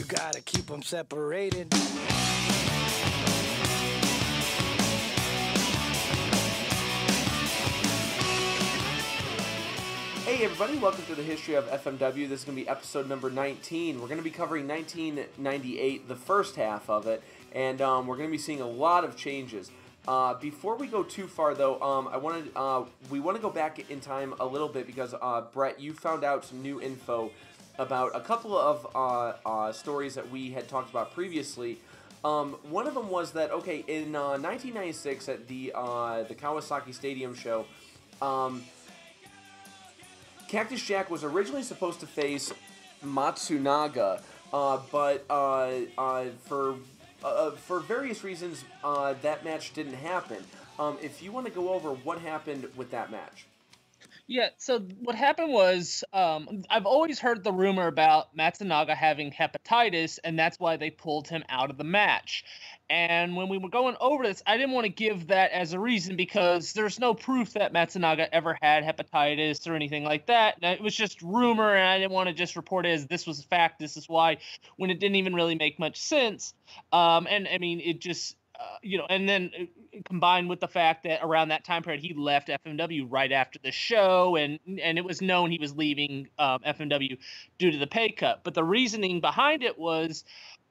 gotta keep them separated. Hey everybody, welcome to the History of FMW. This is going to be episode number 19. We're going to be covering 1998, the first half of it, and we're going to be seeing a lot of changes. Before we go too far, though, we want to go back in time a little bit because, Brett, you found out some new info about a couple of stories that we had talked about previously. One of them was that, okay, in 1996 at the Kawasaki Stadium show, Cactus Jack was originally supposed to face Matsunaga, but for various reasons, that match didn't happen. If you want to go over what happened with that match. Yeah, so what happened was, I've always heard the rumor about Matsunaga having hepatitis, and that's why they pulled him out of the match. And when we were going over this, I didn't want to give that as a reason because there's no proof that Matsunaga ever had hepatitis or anything like that. It was just rumor, and I didn't want to just report it as this was a fact, this is why, when it didn't even really make much sense. And I mean, it just... and then combined with the fact that around that time period he left FMW right after the show, and it was known he was leaving FMW due to the pay cut. But the reasoning behind it was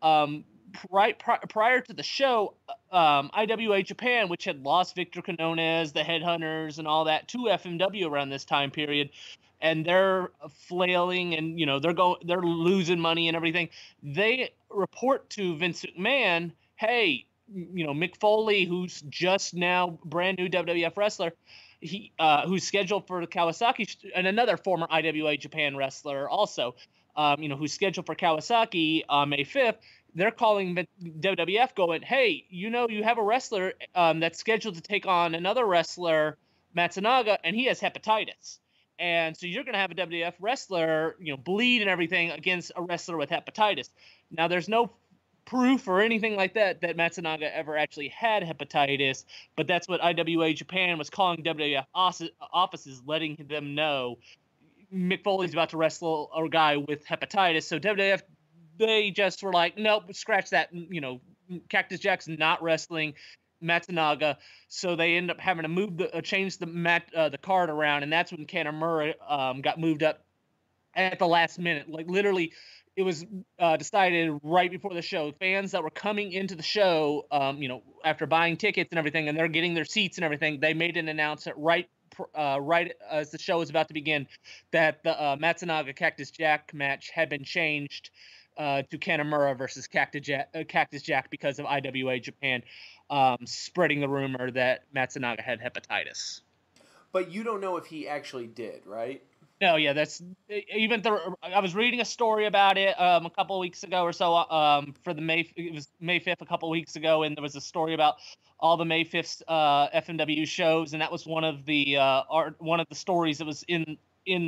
prior to the show, IWA Japan, which had lost Victor Quinones, the Headhunters, and all that to FMW around this time period, and they're flailing, and they're losing money and everything. They report to Vince McMahon, hey, Mick Foley, who's just now brand new WWF wrestler, who's scheduled for Kawasaki, and another former IWA Japan wrestler also, who's scheduled for Kawasaki on May 5th. They're calling WWF going, hey, you have a wrestler that's scheduled to take on another wrestler, Matsunaga, and he has hepatitis. And so you're going to have a WWF wrestler, bleed and everything against a wrestler with hepatitis. Now, there's no proof or anything like that Matsunaga ever actually had hepatitis, but that's what IWA Japan was calling WWF offices, letting them know Mick Foley's about to wrestle a guy with hepatitis. So WWF, they just were like, nope, scratch that. Cactus Jack's not wrestling Matsunaga, so they end up having to change the card around, and that's when Kanemaru got moved up at the last minute, like literally. It was decided right before the show. Fans that were coming into the show, after buying tickets and everything, and they're getting their seats and everything, they made an announcement right as the show was about to begin that the Matsunaga Cactus Jack match had been changed to Kanemaru versus Cactus Jack because of IWA Japan spreading the rumor that Matsunaga had hepatitis. But you don't know if he actually did, right? No, yeah, that's even. I was reading a story about it a couple of weeks ago or so for it was May 5th a couple of weeks ago, and there was a story about all the May 5th FMW shows, and that was one of the stories that was in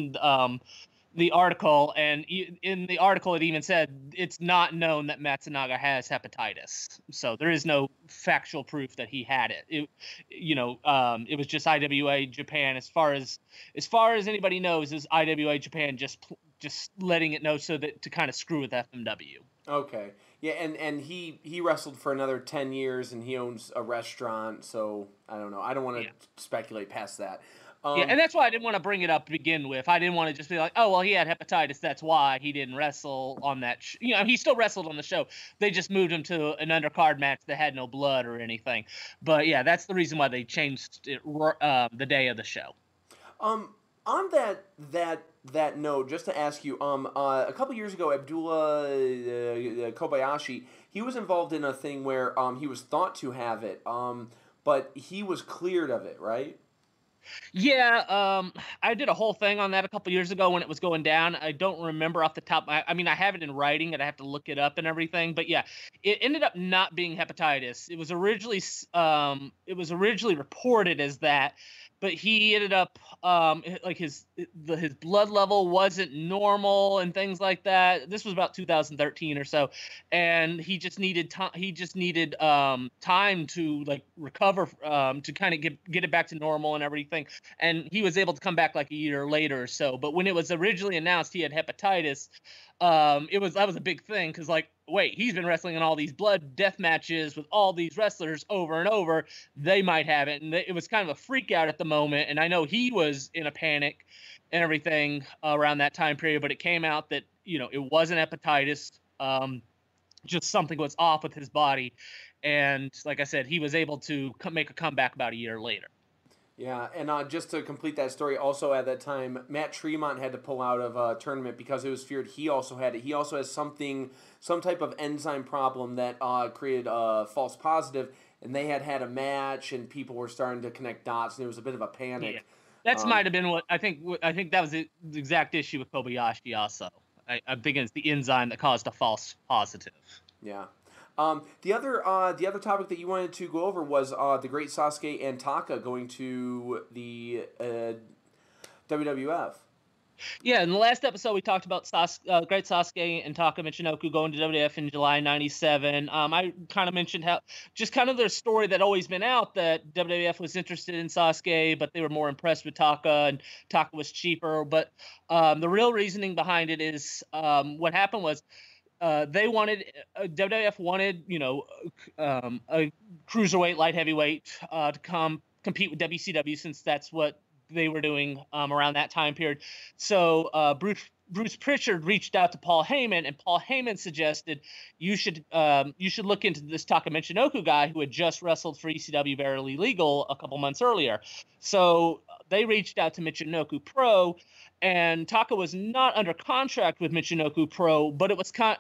the article, and in the article it even said it's not known that Matsunaga has hepatitis, so there is no factual proof that he had it. It was just IWA Japan, as far as anybody knows, is IWA Japan just letting it know so that to kind of screw with FMW. Okay, yeah, and he wrestled for another 10 years, and he owns a restaurant, so I don't know. I don't want to speculate past that. Yeah, and that's why I didn't want to bring it up to begin with. I didn't want to just be like, oh, well, he had hepatitis, that's why he didn't wrestle on that. He still wrestled on the show. They just moved him to an undercard match that had no blood or anything. But, yeah, that's the reason why they changed it the day of the show. On that note, just to ask you, a couple years ago, Abdullah Kobayashi, he was involved in a thing where he was thought to have it, but he was cleared of it, right? Yeah, I did a whole thing on that a couple years ago when it was going down. I don't remember off the top. I mean, I have it in writing, and I have to look it up and everything. But yeah, it ended up not being hepatitis. It was originally reported as that, but he ended up like his blood level wasn't normal and things like that. This was about 2013 or so, and he just needed time. He just needed time to like recover, to kind of get it back to normal and everything. And he was able to come back like a year later or so. But when it was originally announced he had hepatitis, that was a big thing because like, wait, he's been wrestling in all these blood death matches with all these wrestlers over and over. They might have it. And it was kind of a freak out at the moment. And I know he was in a panic and everything around that time period, but it came out that, it wasn't hepatitis. Just something was off with his body. And like I said, he was able to make a comeback about a year later. Yeah, and just to complete that story, also at that time, Matt Tremont had to pull out of a tournament because it was feared he also had it. He also has some type of enzyme problem that created a false positive, and they had a match, and people were starting to connect dots, and there was a bit of a panic. Yeah. That might have been what I think that was the exact issue with Kobayashi also. I'm thinking it's the enzyme that caused a false positive. Yeah. The other topic that you wanted to go over was the great Sasuke and Taka going to the WWF. Yeah, in the last episode we talked about great Sasuke and Taka Michinoku going to WWF in July '97. I kind of mentioned how just kind of their story that always been out that WWF was interested in Sasuke, but they were more impressed with Taka, and Taka was cheaper. But the real reasoning behind it is what happened was. WWF wanted, a cruiserweight, light heavyweight to compete with WCW, since that's what they were doing around that time period. So Bruce Pritchard reached out to Paul Heyman, and Paul Heyman suggested you should look into this Taka Michinoku guy who had just wrestled for ECW Barely Legal a couple months earlier. So they reached out to Michinoku Pro. And Taka was not under contract with Michinoku Pro, but it was kind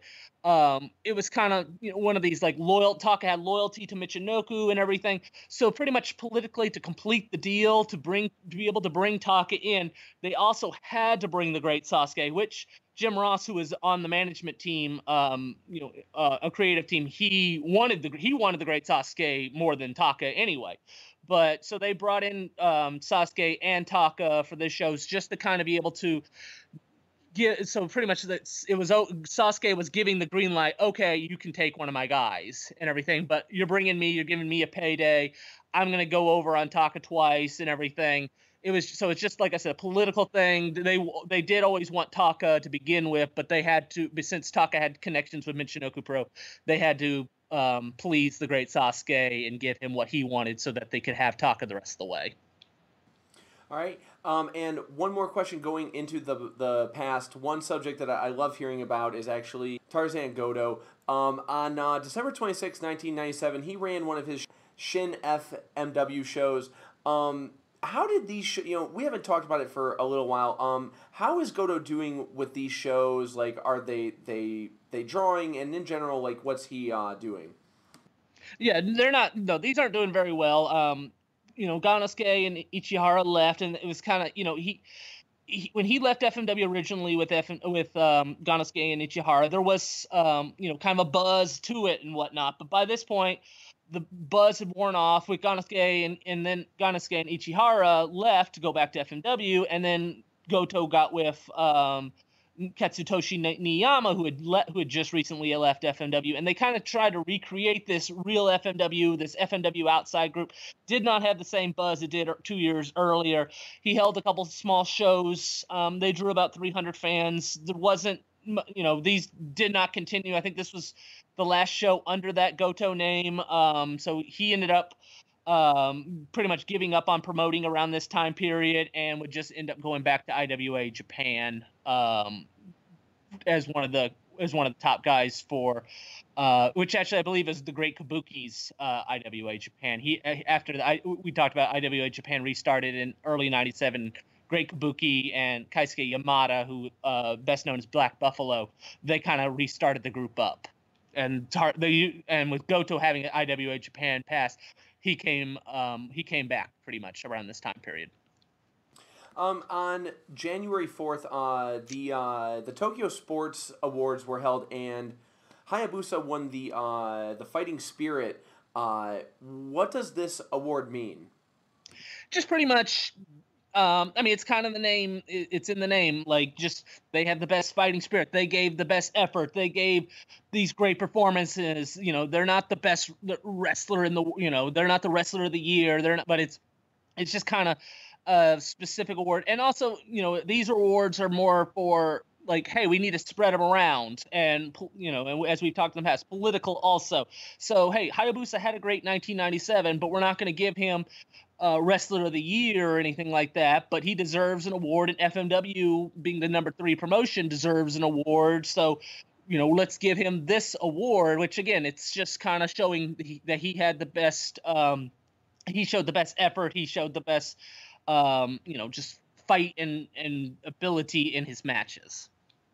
of one of these like Taka had loyalty to Michinoku and everything. So pretty much politically, to complete the deal, to be able to bring Taka in, they also had to bring the great Sasuke, which Jim Ross, who was on the management team, a creative team, he wanted the great Sasuke more than Taka anyway. But so they brought in Sasuke and Taka for the shows just to kind of be able to get. So pretty much Sasuke was giving the green light. Okay, you can take one of my guys and everything, but you're giving me a payday. I'm gonna go over on Taka twice and everything. It's just like I said, a political thing. They did always want Taka to begin with, but they had to, since Taka had connections with Michinoku Pro, they had to please the great Sasuke and give him what he wanted so that they could have Taka the rest of the way. All right. And one more question going into the past. One subject that I love hearing about is actually Tarzan Goto. On December 26, 1997, he ran one of his Shin FMW shows. How did these we haven't talked about it for a little while. How is Goto doing with these shows? Like, are they drawing, and in general, like, what's he doing? Yeah, they're not. No, these aren't doing very well. Ganosuke and Ichihara left, and it was kind of he when he left FMW originally with Ganosuke and Ichihara, there was kind of a buzz to it and whatnot. But by this point, the buzz had worn off with Ganosuke, and then Ganosuke and Ichihara left to go back to FMW, and then Goto got with Katsutoshi Niyama, who had just recently left FMW, and they kind of tried to recreate this real FMW, this FMW outside group. Did not have the same buzz it did 2 years earlier. He held a couple small shows. They drew about 300 fans. There wasn't, these did not continue. I think this was the last show under that Goto name. So he ended up pretty much giving up on promoting around this time period, and would just end up going back to IWA Japan as one of the top guys for which actually I believe is the Great Kabuki's IWA Japan. We talked about IWA Japan restarted in early '97. Great Kabuki and Keisuke Yamada, who best known as Black Buffalo, they kind of restarted the group up. And with Goto having an IWA Japan pass, he came back pretty much around this time period. On January 4th, the Tokyo Sports Awards were held, and Hayabusa won the Fighting Spirit. What does this award mean? Just pretty much. It's kind of the name. It's in the name. Like, just they have the best fighting spirit. They gave the best effort. They gave these great performances. They're not the best wrestler in the. They're not the wrestler of the year. They're not. But it's just kind of a specific award. And also, these awards are more for like, hey, we need to spread them around, and and as we've talked in the past, political also. So hey, Hayabusa had a great 1997, but we're not going to give him Wrestler of the Year or anything like that, but he deserves an award, and FMW, being the #3 promotion, deserves an award. So, let's give him this award, which again, it's just kind of showing that he had the best, he showed the best effort, he showed the best, just fight and ability in his matches.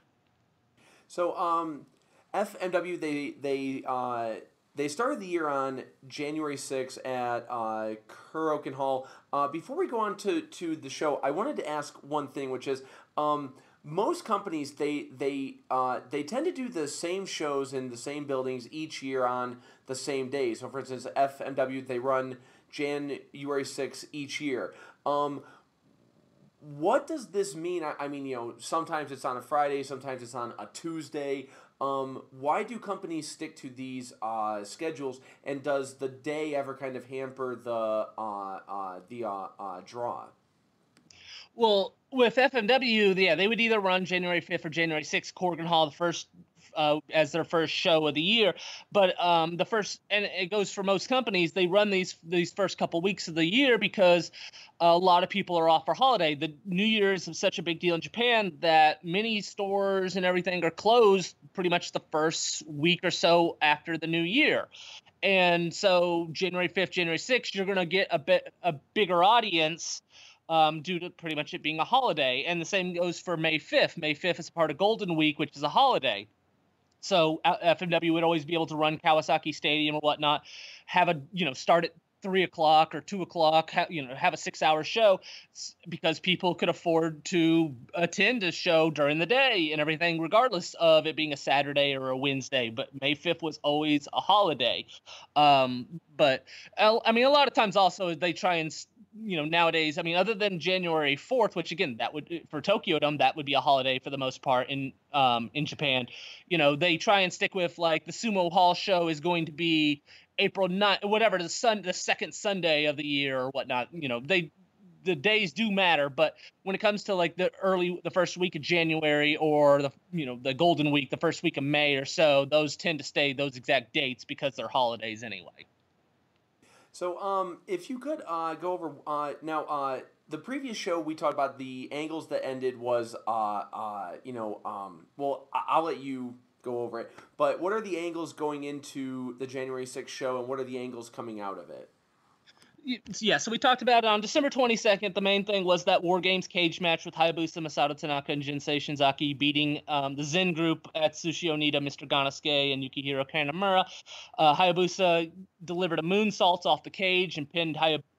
So, FMW, they started the year on January 6th at Kurokan Hall. Before we go on to the show, I wanted to ask one thing, which is most companies they tend to do the same shows in the same buildings each year on the same day. So, for instance, FMW, they run January 6th each year. What does this mean? I mean, sometimes it's on a Friday, sometimes it's on a Tuesday. Why do companies stick to these schedules? And does the day ever kind of hamper the draw? Well, with FMW, yeah, they would either run January 5th or January 6th, Corgan Hall, the first as their first show of the year. But the first, and it goes for most companies, they run these first couple weeks of the year because a lot of people are off for holiday. The New Year's is such a big deal in Japan that many stores and everything are closed pretty much the first week or so after the new year. And so January 5th, January 6th, you're going to get a bigger audience due to pretty much it being a holiday. And the same goes for May 5th. May 5th is part of Golden Week, which is a holiday. So FMW would always be able to run Kawasaki Stadium or whatnot, have start at 3 o'clock or 2 o'clock, have a 6-hour show because people could afford to attend a show during the day and everything, regardless of it being a Saturday or a Wednesday. But May 5th was always a holiday. But I mean, a lot of times also they try and, nowadays, I mean, other than January 4th, which again, that would, for Tokyo Dome, that would be a holiday for the most part in Japan. They try and stick with, like, the Sumo Hall show is going to be April 9th, whatever, the second Sunday of the year or whatnot. The days do matter, but when it comes to like the first week of January or the Golden Week, the first week of May or so, those tend to stay those exact dates because they're holidays anyway. So, if you could go over now, the previous show we talked about the angles that ended was well, I'll let you go over it. But what are the angles going into the January 6th show, and what are the angles coming out of it? Yeah, so we talked about it on December 22nd. The main thing was that War Games cage match with Hayabusa, Masato, Tanaka, and Jinsei Shinzaki beating the Zen group, Atsushi, Onita, Mr. Ganasuke, and Yukihiro Kanamura. Hayabusa delivered a moonsault off the cage and pinned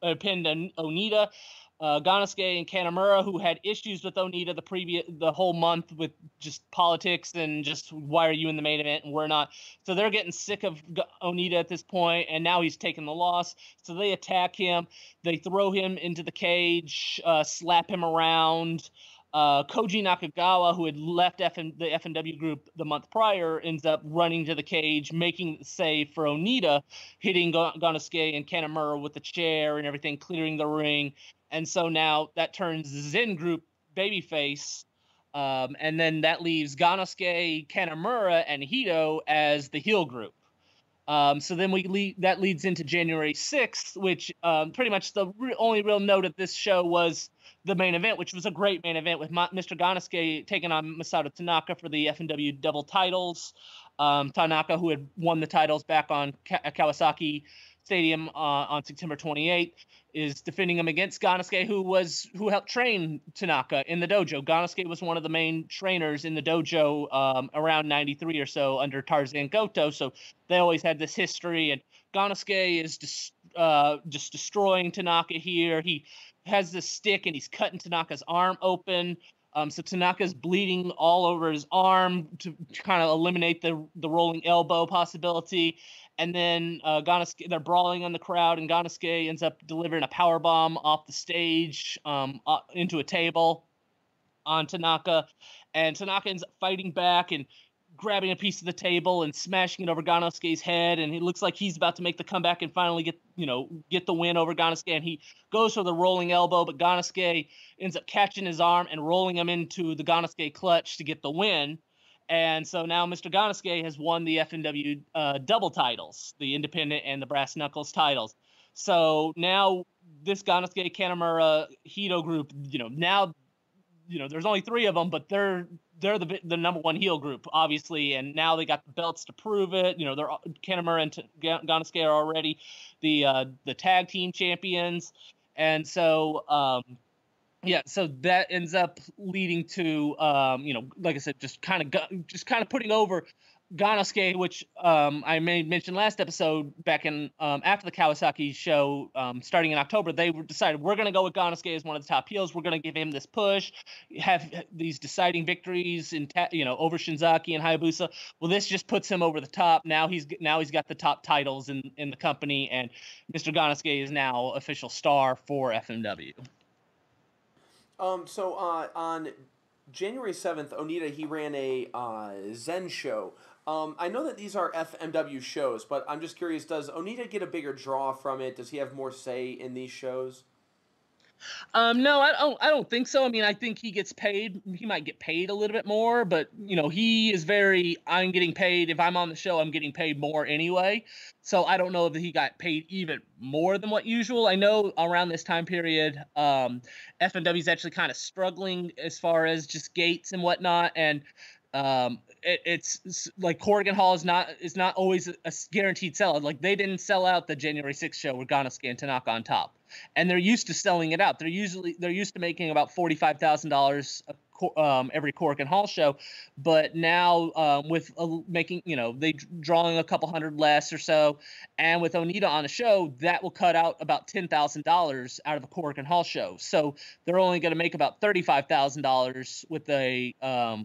Onita. Ganasuke and Kanamura, who had issues with Onita the whole month with just politics and just why are you in the main event and we're not. So they're getting sick of Onita at this point, and now he's taken the loss. So they attack him. They throw him into the cage, slap him around. Koji Nakagawa, who had left the FMW group the month prior, ends up running to the cage, making the save for Onita, hitting Ganasuke and Kanamura with the chair and everything, clearing the ring. And so now that turns the Zen group babyface, and then that leaves Ganasuke, Kanamura, and Hito as the heel group. So then that leads into January 6th, which pretty much the only real note of this show was the main event, which was a great main event with Mr. Ganasuke taking on Masato Tanaka for the FMW double titles. Tanaka, who had won the titles back on Kawasaki Stadium on September 28th, is defending him against Ganasuke, who helped train Tanaka in the dojo. Ganasuke was one of the main trainers in the dojo around 93 or so under Tarzan Goto, so they always had this history. And Ganasuke is just destroying Tanaka here. He has this stick and he's cutting Tanaka's arm open. So Tanaka's bleeding all over his arm to kind of eliminate the rolling elbow possibility. And then Ganasuke, they're brawling on the crowd, and Ganasuke ends up delivering a power bomb off the stage into a table on Tanaka. And Tanaka ends up fighting back and grabbing a piece of the table and smashing it over Ganosuke's head, and it looks like he's about to make the comeback and finally get the win over Ganosuke, and he goes for the rolling elbow, but Ganosuke ends up catching his arm and rolling him into the Ganosuke clutch to get the win. And so now Mr. Ganosuke has won the FMW double titles, the independent and the brass knuckles titles. So now this Ganosuke, Kanemaru, Hito group, now there's only 3 of them, but they're the number 1 heel group, obviously, and now they got the belts to prove it. They're Kanemaru and Ganosuke are already the tag team champions, and so so that ends up leading to like I said, just kind of putting over Ganosuke, which I mentioned last episode back in after the Kawasaki show, starting in October, they decided we're going to go with Ganosuke as one of the top heels. We're going to give him this push, have these deciding victories over Shinzaki and Hayabusa. Well, this just puts him over the top. Now he's got the top titles in the company, and Mr. Ganosuke is now official star for FMW. So on January 7th, Onita, he ran a Zen show. I know that these are FMW shows, but I'm just curious, does Onita get a bigger draw from it? Does he have more say in these shows? No, I don't think so. I mean, I think he gets paid. He might get paid a little bit more, but he is I'm getting paid. If I'm on the show, I'm getting paid more anyway. So I don't know if he got paid even more than what usual. I know around this time period, FMW is actually kind of struggling as far as just gates and whatnot, and it's like Corrigan Hall is not always a guaranteed sellout. Like, they didn't sell out the January 6th show with Ganosuke and Tanaka on top, and they're used to selling it out. They're used to making about $45,000 every Corrigan Hall show, but now with making they drawing a couple hundred less or so, and with Onita on the show, that will cut out about $10,000 out of a Corrigan Hall show. So they're only going to make about $35,000 with a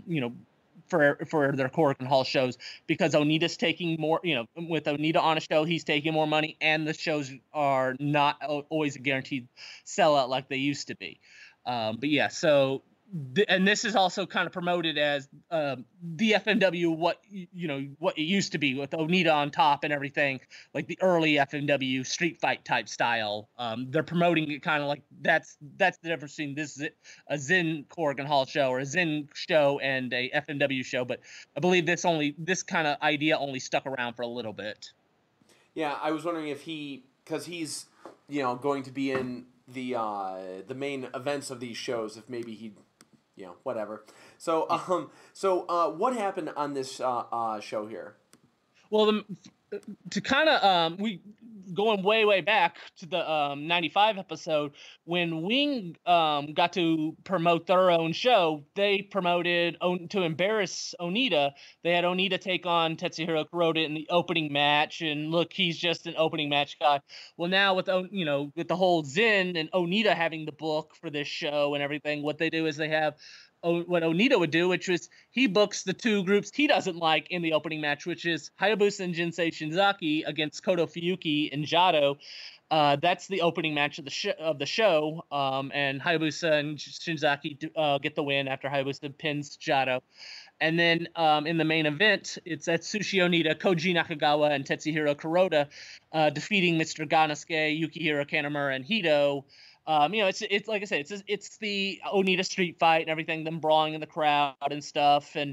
for their Corrigan Hall shows, because Onita's taking more, with Onita on a show, he's taking more money, and the shows are not always a guaranteed sellout like they used to be. But yeah, so and this is also kind of promoted as the FMW what it used to be, with Onita on top and everything, like the early FMW street fight type style. They're promoting it kind of like that's the difference between this a Zen Corrigan Hall show or a Zen show and a FMW show. But I believe this kind of idea only stuck around for a little bit. Yeah, I was wondering if because he's going to be in the main events of these shows, if maybe he'd whatever. So, what happened on this show here? Well, to kind of we going way back to the 95 episode, when Wing got to promote their own show, they promoted to embarrass Onita. They had Onita take on Tetsuhiro Kuroda in the opening match, and look, he's just an opening match guy. Well, now with with the whole Zen and Onita having the book for this show and everything, what they do is they have what Onita would do, which was he books the 2 groups he doesn't like in the opening match, which is Hayabusa and Jinsei Shinzaki against Koto Fuyuki and Jado. That's the opening match of the show. And Hayabusa and Shinzaki get the win after Hayabusa pins Jado. And then in the main event, it's Atsushi Onita, Koji Nakagawa, and Tetsuhiro Kuroda defeating Mr. Ganosuke, Yukihiro Kanemaru, and Hito. It's like I said, it's the Onita street fight and everything, them brawling in the crowd and stuff, and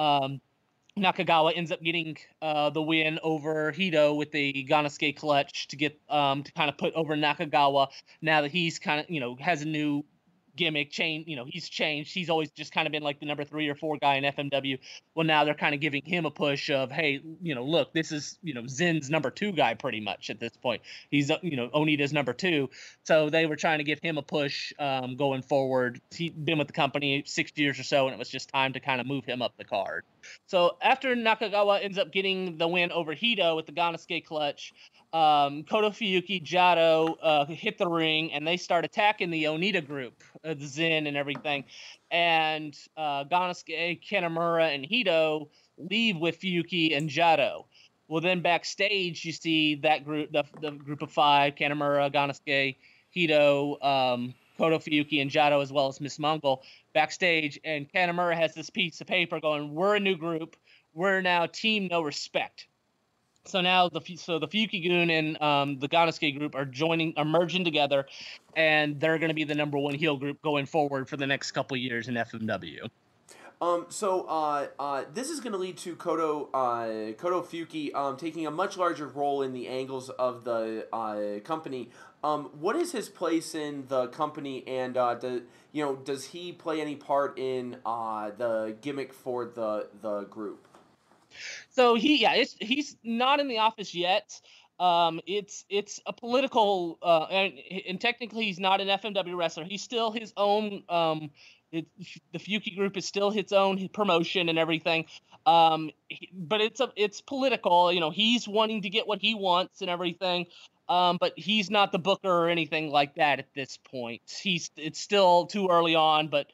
Nakagawa ends up getting the win over Hito with the Ganosuke clutch to get to kind of put over Nakagawa. Now that he's kind of has a new gimmick change, he's changed. He's always just kind of been like the number 3 or 4 guy in FMW. Well, now they're kind of giving him a push of, hey, look, this is Zen's number 2 guy pretty much at this point. He's Onita's number 2, so they were trying to give him a push going forward. He'd been with the company 6 years or so, and it was just time to kind of move him up the card. So after Nakagawa ends up getting the win over Hito with the Ganosuke clutch, Koto Fuyuki, Jado hit the ring, and they start attacking the Onita group, the Zen and everything. And Ganosuke, Kanemaru, and Hito leave with Fuyuki and Jado. Well, then backstage, you see that group, the group of 5, Kanemaru, Ganosuke, Hito, Koto Fuyuki, and Jado, as well as Miss Mongol, backstage. And Kanemaru has this piece of paper going, we're a new group. we're now Team No Respect. So now the Fukigun and the Ganosuke group are merging together, and they're going to be the number one heel group going forward for the next couple years in FMW. This is going to lead to Kodo Fuki taking a much larger role in the angles of the company. What is his place in the company, and does he play any part in the gimmick for the group? So he's not in the office yet. It's a political and technically he's not an FMW wrestler. He's still his own. The Fuki group is still his own promotion and everything. But it's political. He's wanting to get what he wants and everything. But he's not the booker or anything like that at this point. It's still too early on, but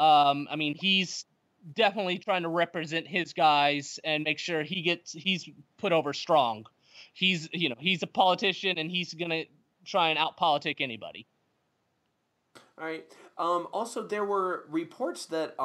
he's definitely trying to represent his guys and make sure he's put over strong. He's a politician, and he's gonna try and out-politic anybody. All right. Also, there were reports that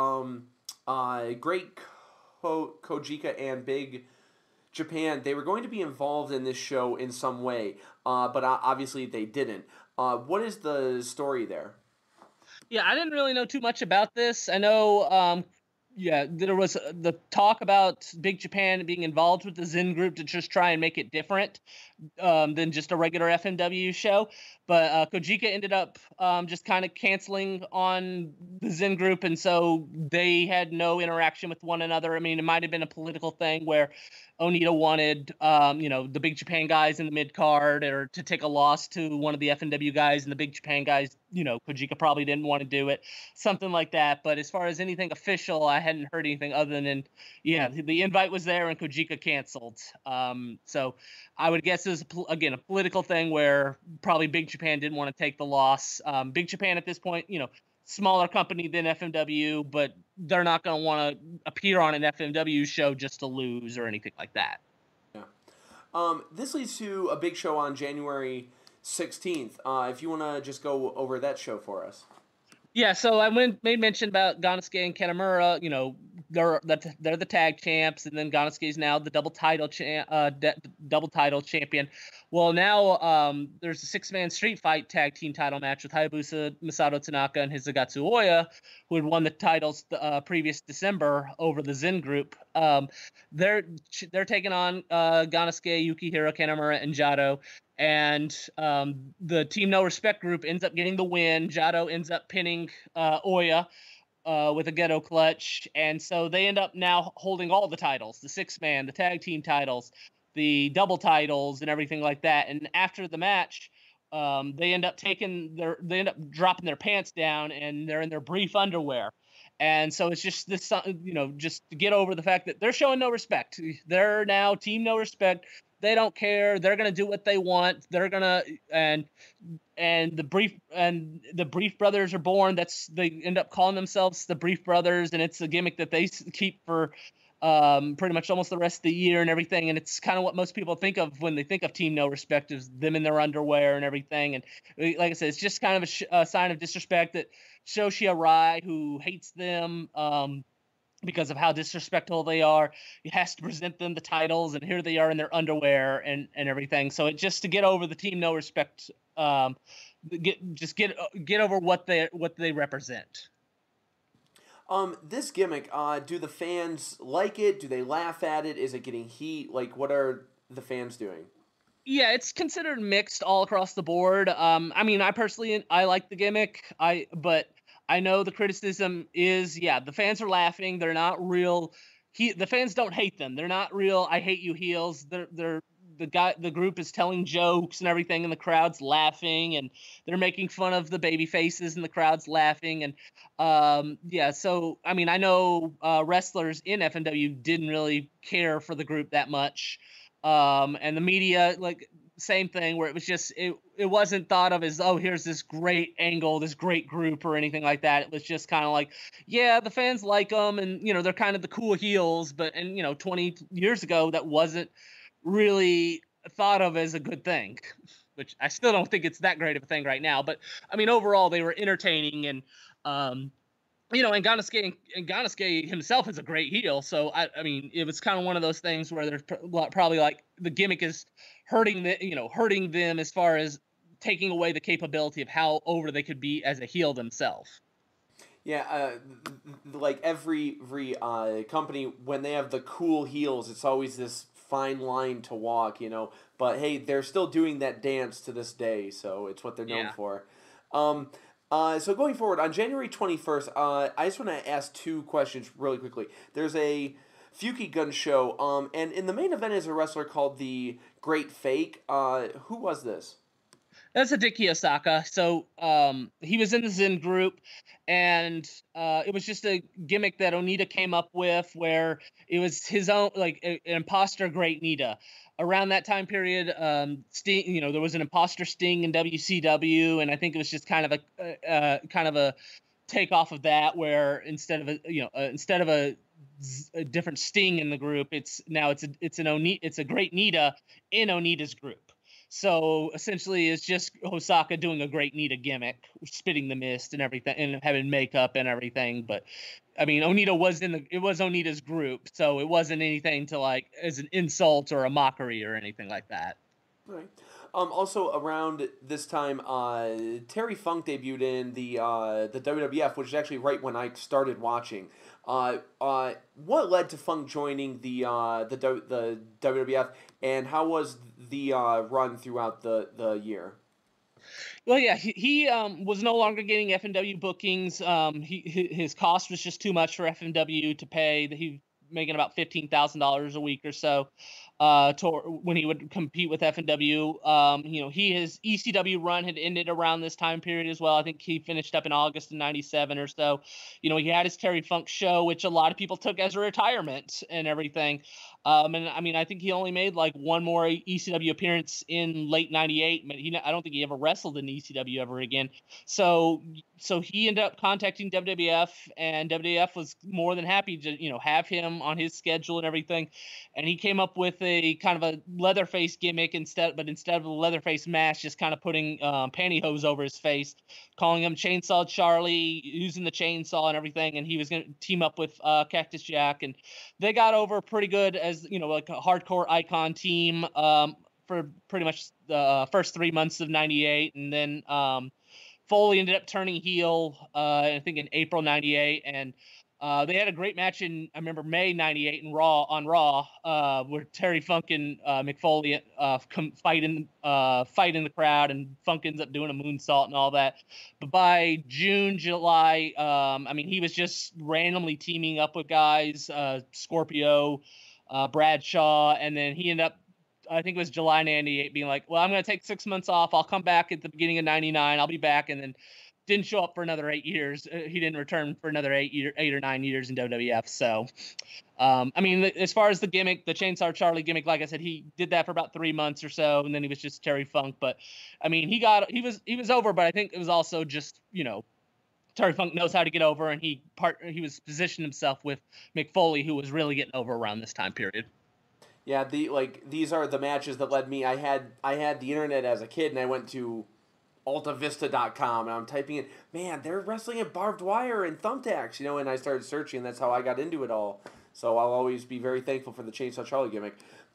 Great Kojika and Big Japan, they were going to be involved in this show in some way, but obviously they didn't. What is the story there? Yeah, I didn't really know too much about this. I know there was the talk about Big Japan being involved with the Zen group to just try and make it different than just a regular FMW show. But Kojika ended up just kind of canceling on the Zen group, and so they had no interaction with one another. I mean, it might have been a political thing where Onita wanted, the Big Japan guys in the mid card, or to take a loss to one of the FMW guys, and the Big Japan guys, Kojika probably didn't want to do it, something like that. But as far as anything official, I hadn't heard anything other than, the invite was there and Kojika canceled. So I would guess it was, again, a political thing where probably Big Japan didn't want to take the loss. Big Japan at this point, smaller company than FMW, but they're not going to want to appear on an FMW show just to lose or anything like that. Yeah. This leads to a big show on January 16th. If you want to just go over that show for us. Yeah, so I made mention about Ganosuke and Kanamura. They're the tag champs, and then Ganosuke's now the double title champion. Well, now there's a 6-man street fight tag team title match with Hayabusa, Masato, Tanaka, and Hisagatsu Oya, who had won the titles previous December over the Zen group. They're taking on Ganosuke, Yukihiro, Kanamura, and Jado. And the Team No Respect group ends up getting the win. Jado ends up pinning Oya with a ghetto clutch. And so they end up now holding all the titles, the 6-man, the tag team titles, the double titles, and everything like that. And after the match, they end up dropping their pants down, and they're in their brief underwear. And so it's just this, just to get over the fact that they're showing no respect. They're now Team No Respect. They don't care. They're gonna do what they want. They're gonna and the Brief Brothers are born. They end up calling themselves the Brief Brothers, and it's a gimmick that they keep for pretty much almost the rest of the year and everything. And it's kind of what most people think of when they think of Team No Respect, is them in their underwear and everything. And like I said, it's just kind of a sign of disrespect that Shoshi Arai, who hates them because of how disrespectful they are, he has to present them the titles, and here they are in their underwear and everything. So it just to get over the Team No Respect, get over what they represent. This gimmick, do the fans like it? Do they laugh at it? Is it getting heat? Like, what are the fans doing? Yeah, it's considered mixed all across the board. I personally like the gimmick. But I know the criticism is, the fans are laughing. They're not real. The fans don't hate them. They're not real I hate you heels. The group is telling jokes and everything, and the crowd's laughing, and they're making fun of the baby faces, and the crowd's laughing. And so I know wrestlers in FMW didn't really care for the group that much. And the media, same thing, where it was just it wasn't thought of as, oh, here's this great angle, this great group, or anything like that. It was just kind of like, the fans like them, and they're kind of the cool heels. But 20 years ago, that wasn't really thought of as a good thing, which I still don't think it's that great of a thing right now. But overall, they were entertaining, and and Ganasuke himself is a great heel. So I mean, it was kind of one of those things where there's probably like the gimmick is hurting them as far as taking away the capability of how over they could be as a heel themselves. Yeah, like every company, when they have the cool heels, it's always this fine line to walk, But hey, they're still doing that dance to this day, so it's what they're known for. So going forward, on January 21st, I just want to ask two questions really quickly. There's a Fuki Gun show, and in the main event is a wrestler called the Great Fake. Who was this? That's Hideki Osaka. So he was in the Zen group, and it was just a gimmick that Onita came up with, where it was his own, like an imposter Great Nita. Around that time period, Sting, there was an imposter Sting in WCW, and I think it was just kind of a takeoff of that, where instead of a different Sting in the group, it's a Great Nita in Onita's group. So essentially, it's just Osaka doing a Great Nita gimmick, spitting the mist and everything, and having makeup and everything. But I mean, Onita was Onita's group, so it wasn't anything to like as an insult or a mockery or anything like that. Right. Also around this time, Terry Funk debuted in the WWF, which is actually right when I started watching. What led to Funk joining the WWF, and how was the run throughout the year? Well, yeah, he was no longer getting FMW bookings. His cost was just too much for FMW to pay. He making about $15,000 a week or so. When he would compete with FMW, his ECW run had ended around this time period as well. I think he finished up in August of '97 or so. He had his Terry Funk show, which a lot of people took as a retirement and everything. And I mean, I think he only made like one more ECW appearance in late '98, but I don't think he ever wrestled in ECW ever again. So he ended up contacting WWF, and WWF was more than happy to have him on his schedule and everything. And he came up with a kind of a Leatherface gimmick instead of a Leatherface mask, just kind of putting pantyhose over his face, calling him Chainsaw Charlie, using the chainsaw and everything. And he was going to team up with Cactus Jack, and they got over pretty good as like a hardcore icon team for pretty much the first 3 months of '98, and then Foley ended up turning heel, I think in April '98, and they had a great match in, I remember, May '98 on Raw, where Terry Funk and Mick Foley fight in the crowd, and Funk ends up doing a moonsault and all that. But by June, July, I mean, he was just randomly teaming up with guys, Scorpio, Bradshaw, and then he ended up, I think it was July '98, being like, well, I'm going to take 6 months off. I'll come back at the beginning of '99. I'll be back. And then didn't show up for another 8 years. He didn't return for another 8 or 9 years in WWF. So, I mean, as far as the gimmick, the Chainsaw Charlie gimmick, like I said, he did that for about 3 months or so, and then he was just Terry Funk. But I mean, he was over, but I think it was also just, Terry Funk knows how to get over, and he was positioned himself with Mick Foley, who was really getting over around this time period. Yeah, these are the matches that led me. I had the internet as a kid, and I went to altavista.com, and I'm typing in, man, they're wrestling at barbed wire and thumbtacks, and I started searching, and that's how I got into it all. So I'll always be very thankful for the Chainsaw Charlie gimmick.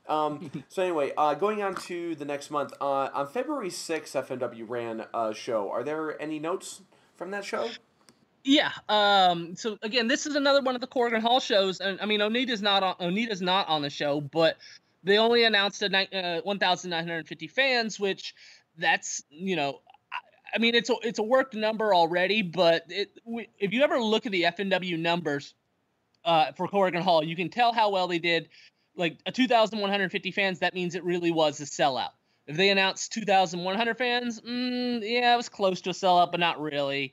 So anyway, going on to the next month, on February 6th, FMW ran a show. Are there any notes from that show? Yeah. So again, this is another one of the Corrigan Hall shows, and I mean, Onita's not on the show, but they only announced 1,950 fans, which that's I mean, it's a worked number already, but if you ever look at the FMW numbers for Corrigan Hall, you can tell how well they did. Like 2,150 fans, that means it really was a sellout. If they announced 2,100 fans, yeah, it was close to a sellout, but not really.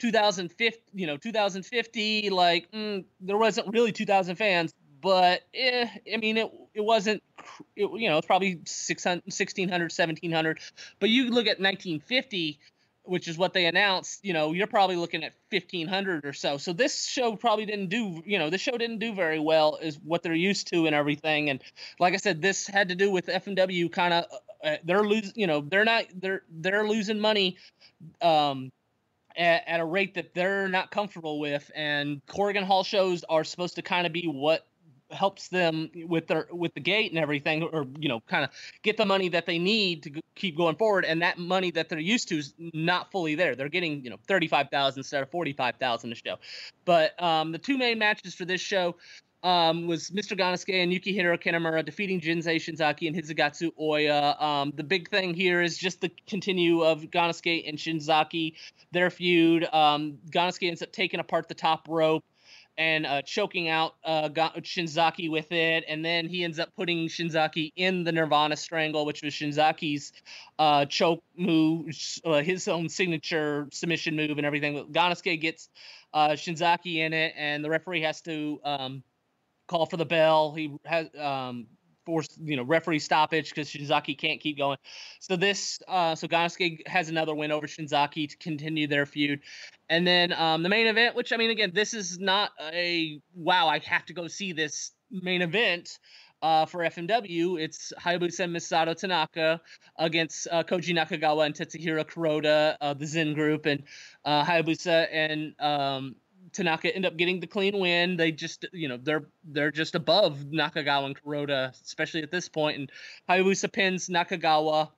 2050, like there wasn't really 2,000 fans, but I mean, it wasn't, it's probably 600, 1,600, 1,700. But you look at 1950, which is what they announced, you're probably looking at 1,500 or so. So this show probably didn't do, this show didn't do very well is what they're used to and everything. And like I said, this had to do with FMW kind of, they're losing money. at a rate that they're not comfortable with, and Corrigan Hall shows are supposed to kind of be what helps them with the gate and everything, or kind of get the money that they need to keep going forward, and that money that they're used to is not fully there. They're getting 35,000 instead of 45,000 a show. But the two main matches for this show was Mr. Ganosuke and Yukihiro Kinemura defeating Jinsei Shinzaki and Hizugatsu Oya. The big thing here is just the continue of Ganosuke and Shinzaki, their feud. Ganosuke ends up taking apart the top rope and choking out Shinzaki with it, and then he ends up putting Shinzaki in the Nirvana Strangle, which was Shinzaki's choke move, his own signature submission move and everything. But Ganosuke gets Shinzaki in it, and the referee has to call for the bell. He has forced referee stoppage because Shinzaki can't keep going. So Ganosuke has another win over Shinzaki to continue their feud. And then the main event, which, I mean, again, this is not a wow, I have to go see this main event for FMW. It's Hayabusa and Masato Tanaka against Koji Nakagawa and Tetsuhiro Kuroda, the Zen group. And Hayabusa and Tanaka end up getting the clean win. They just, they're just above Nakagawa and Kuroda, especially at this point. And Hayabusa pins Nakagawa.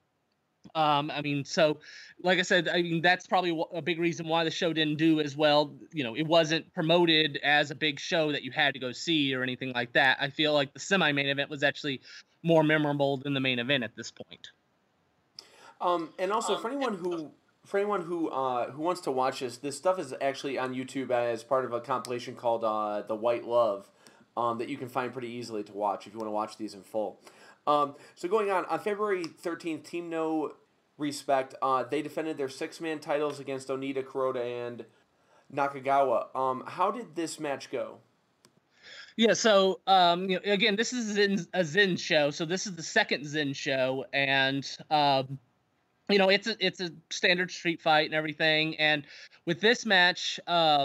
So like I said, that's probably a big reason why the show didn't do as well. It wasn't promoted as a big show that you had to go see or anything like that. I feel like the semi-main event was actually more memorable than the main event at this point. And also for anyone who wants to watch this stuff is actually on YouTube as part of a compilation called The White Love that you can find pretty easily to watch if you want to watch these in full. So going on February 13th, Team No Respect, they defended their six-man titles against Onita, Kuroda, and Nakagawa. How did this match go? Yeah, so again, this is a Zen show, so this is the second Zen show, and it's a standard street fight and everything. And with this match,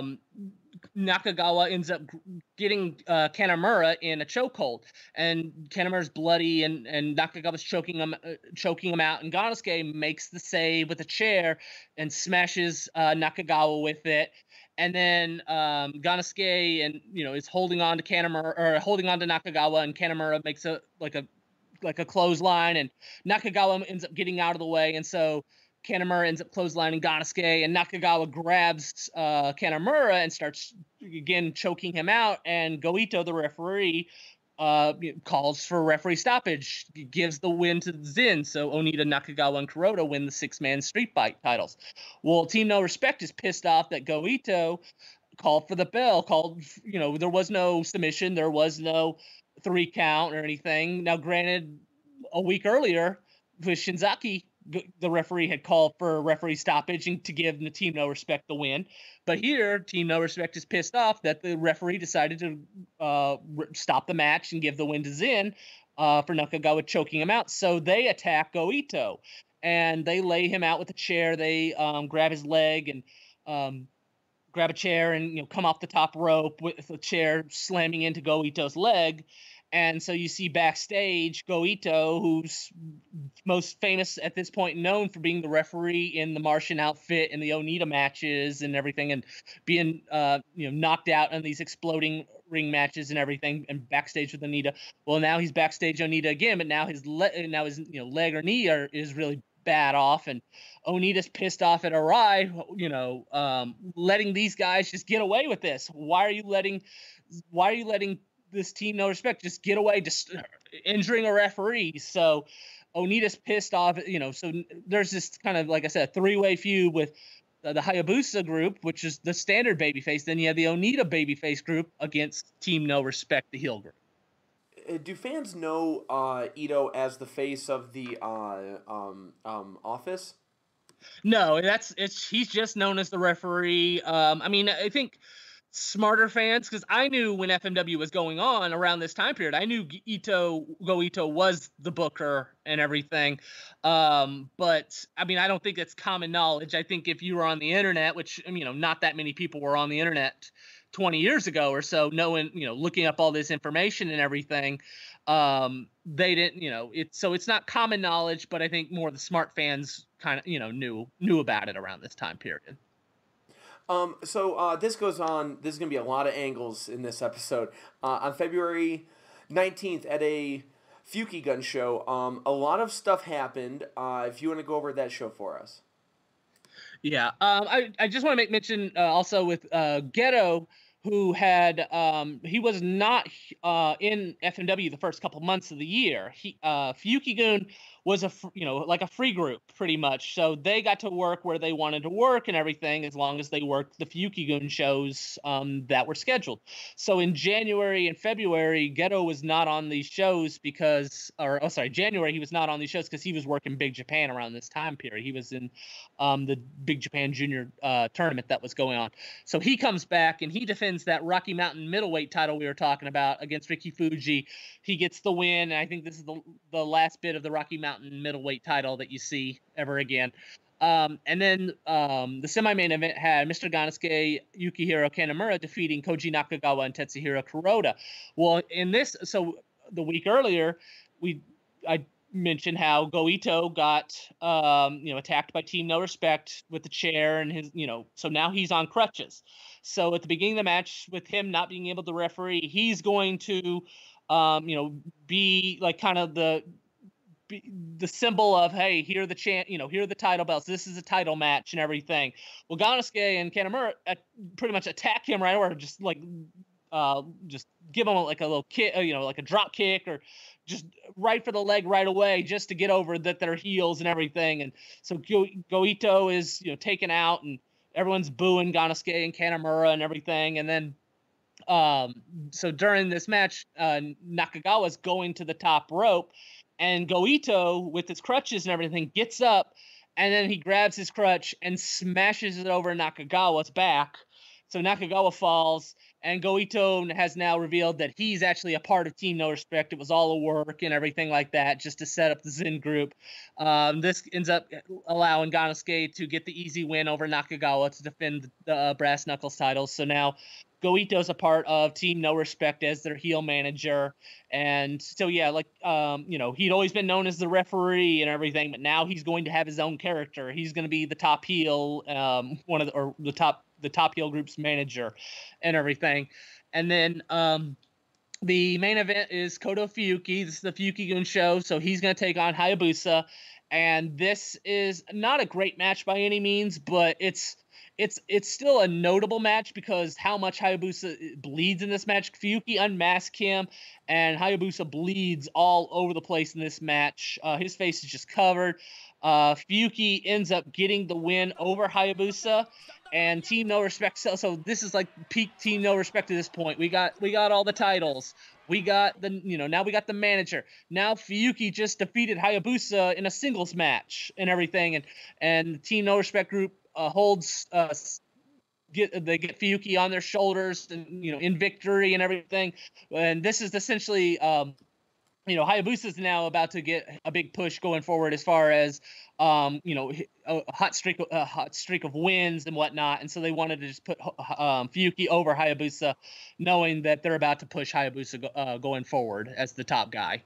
Nakagawa ends up getting Kanemura in a chokehold, and Kanemura's bloody, and Nakagawa's choking him out, and Ganosuke makes the save with a chair and smashes Nakagawa with it. And then Ganosuke is holding on to Kanemura, or holding on to Nakagawa, and Kanemura makes a clothesline, and Nakagawa ends up getting out of the way, and so Kanemura ends up clotheslining Ganosuke, and Nakagawa grabs Kanemura and starts again choking him out, and Goito, the referee, calls for referee stoppage, gives the win to Zen, so Onita, Nakagawa, and Kuroda win the six-man street fight titles. Well, Team No Respect is pissed off that Goito called for the bell, there was no submission, there was no 3 count or anything. Now, granted, a week earlier, with Shinzaki, the referee had called for a referee stoppage and to give the Team No Respect the win. But here, Team No Respect is pissed off that the referee decided to stop the match and give the win to Zen for Nakagawa choking him out. So they attack Goito, and they lay him out with a chair. They grab his leg and grab a chair and come off the top rope with the chair slamming into Goito's leg. And so you see backstage Goito, who's most famous at this point, known for being the referee in the Martian outfit and the Onita matches and everything, and being knocked out in these exploding ring matches and everything, and backstage with Onita. Well, now he's backstage Onita again, but now his leg or knee is really bad off, and Onita's pissed off at Arai, letting these guys just get away with this. Why are you letting this Team No Respect just get away, just injuring a referee? So Onita's pissed off, so there's this kind of, like I said, a 3-way feud with the Hayabusa group, which is the standard babyface. Then you have the Onita babyface group against Team No Respect, the heel group. Do fans know Ito as the face of the office? No, he's just known as the referee. I think smarter fans, because I knew when FMW was going on around this time period, I knew Goito was the booker and everything. But I don't think it's common knowledge. I think if you were on the internet, which not that many people were on the internet 20 years ago or so, knowing, looking up all this information and everything, they didn't, it's not common knowledge, but I think more the smart fans kind of, knew about it around this time period. This goes on. This is going to be a lot of angles in this episode. On February 19th at a Fukigun show, a lot of stuff happened. If you want to go over that show for us. Yeah. I just want to make mention also with Ghetto, who had he was not in FMW the first couple months of the year. Fukigun was like a free group pretty much, so they got to work where they wanted to work and everything, as long as they worked the Fukigun shows that were scheduled. So in January and February, Ghetto was not on these shows January he was not on these shows because he was working Big Japan around this time period. He was in the Big Japan Junior tournament that was going on. So he comes back and he defends that Rocky Mountain middleweight title we were talking about against Ricky Fuji. He gets the win, and I think this is the last bit of the Rocky Mountain middleweight title that you see ever again. And then the semi-main event had Mr. Ganosuke Yukihiro Kanemura defeating Koji Nakagawa and Tetsuhiro Kuroda. Well, in this, so the week earlier, I mentioned how Goito got attacked by Team No Respect with the chair and his so now he's on crutches. So at the beginning of the match, with him not being able to referee, he's going to be like kind of the symbol of, hey, here are the here are the title belts, this is a title match and everything. Well, Ganosuke and Kanemura pretty much attack him right away, just give him like a little kick, like a drop kick, or just right for the leg right away, just to get over that they're heels and everything. And so Goito is taken out, and everyone's booing Ganosuke and Kanemura and everything. And then so during this match, Nakagawa's going to the top rope, and Goito, with his crutches and everything, gets up, and then he grabs his crutch and smashes it over Nakagawa's back. So Nakagawa falls, and Goito has now revealed that he's actually a part of Team No Respect. It was all a work and everything like that, just to set up the Zen group. This ends up allowing Ganosuke to get the easy win over Nakagawa to defend the Brass Knuckles titles. So now Goito's a part of Team No Respect as their heel manager. And so, yeah, he'd always been known as the referee and everything, but now he's going to have his own character. He's going to be the top heel, the top heel group's manager and everything. And then the main event is Koto Fuyuki. This is the Fukigun show, so he's going to take on Hayabusa. And this is not a great match by any means, but it's still a notable match because how much Hayabusa bleeds in this match. Fuyuki unmasked him, and Hayabusa bleeds all over the place in this match. His face is just covered. Fuyuki ends up getting the win over Hayabusa, and Team No Respect. So this is like peak Team No Respect at this point. We got all the titles. We got now we got the manager. Now Fuyuki just defeated Hayabusa in a singles match and everything, and the Team No Respect group get Fuyuki on their shoulders and in victory and everything. And this is essentially Hayabusa is now about to get a big push going forward as far as a hot streak of wins and whatnot. And so they wanted to just put Fuyuki over Hayabusa, knowing that they're about to push Hayabusa going forward as the top guy.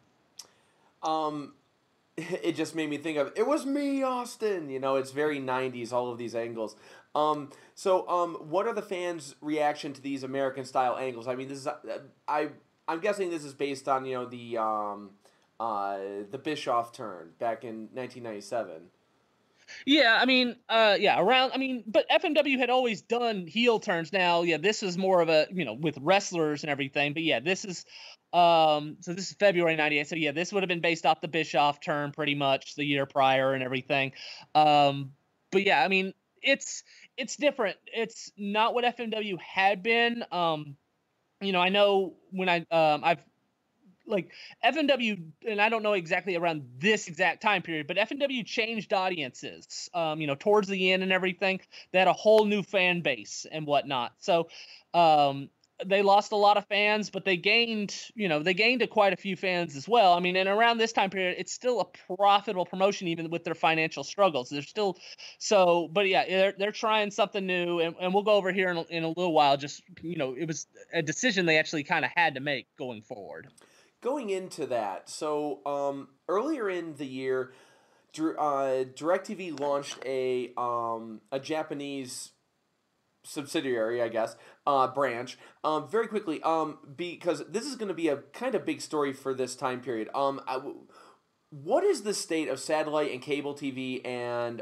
It just made me think of, it was me, Austin. It's very 90s, all of these angles. What are the fans' reaction to these American-style angles? I mean, this is I'm guessing this is based on the Bischoff turn back in 1997. Yeah, but FMW had always done heel turns. Now, yeah, this is more of a with wrestlers and everything. But yeah, this is so this is February '98. So yeah, this would have been based off the Bischoff turn pretty much the year prior and everything. But yeah, I mean, it's different. It's not what FMW had been. I know when I've FMW, and I don't know exactly around this exact time period, but FMW changed audiences, towards the end and everything. They had a whole new fan base and whatnot. So, they lost a lot of fans, but they gained quite a few fans as well. I mean, and around this time period, it's still a profitable promotion, even with their financial struggles. They're still but yeah, they're trying something new, and we'll go over here in a little while. Just it was a decision they actually kind of had to make going forward. Going into that, so earlier in the year, DirecTV launched a Japanese subsidiary, I guess, branch. Very quickly, because this is going to be a kind of big story for this time period. What is the state of satellite and cable TV and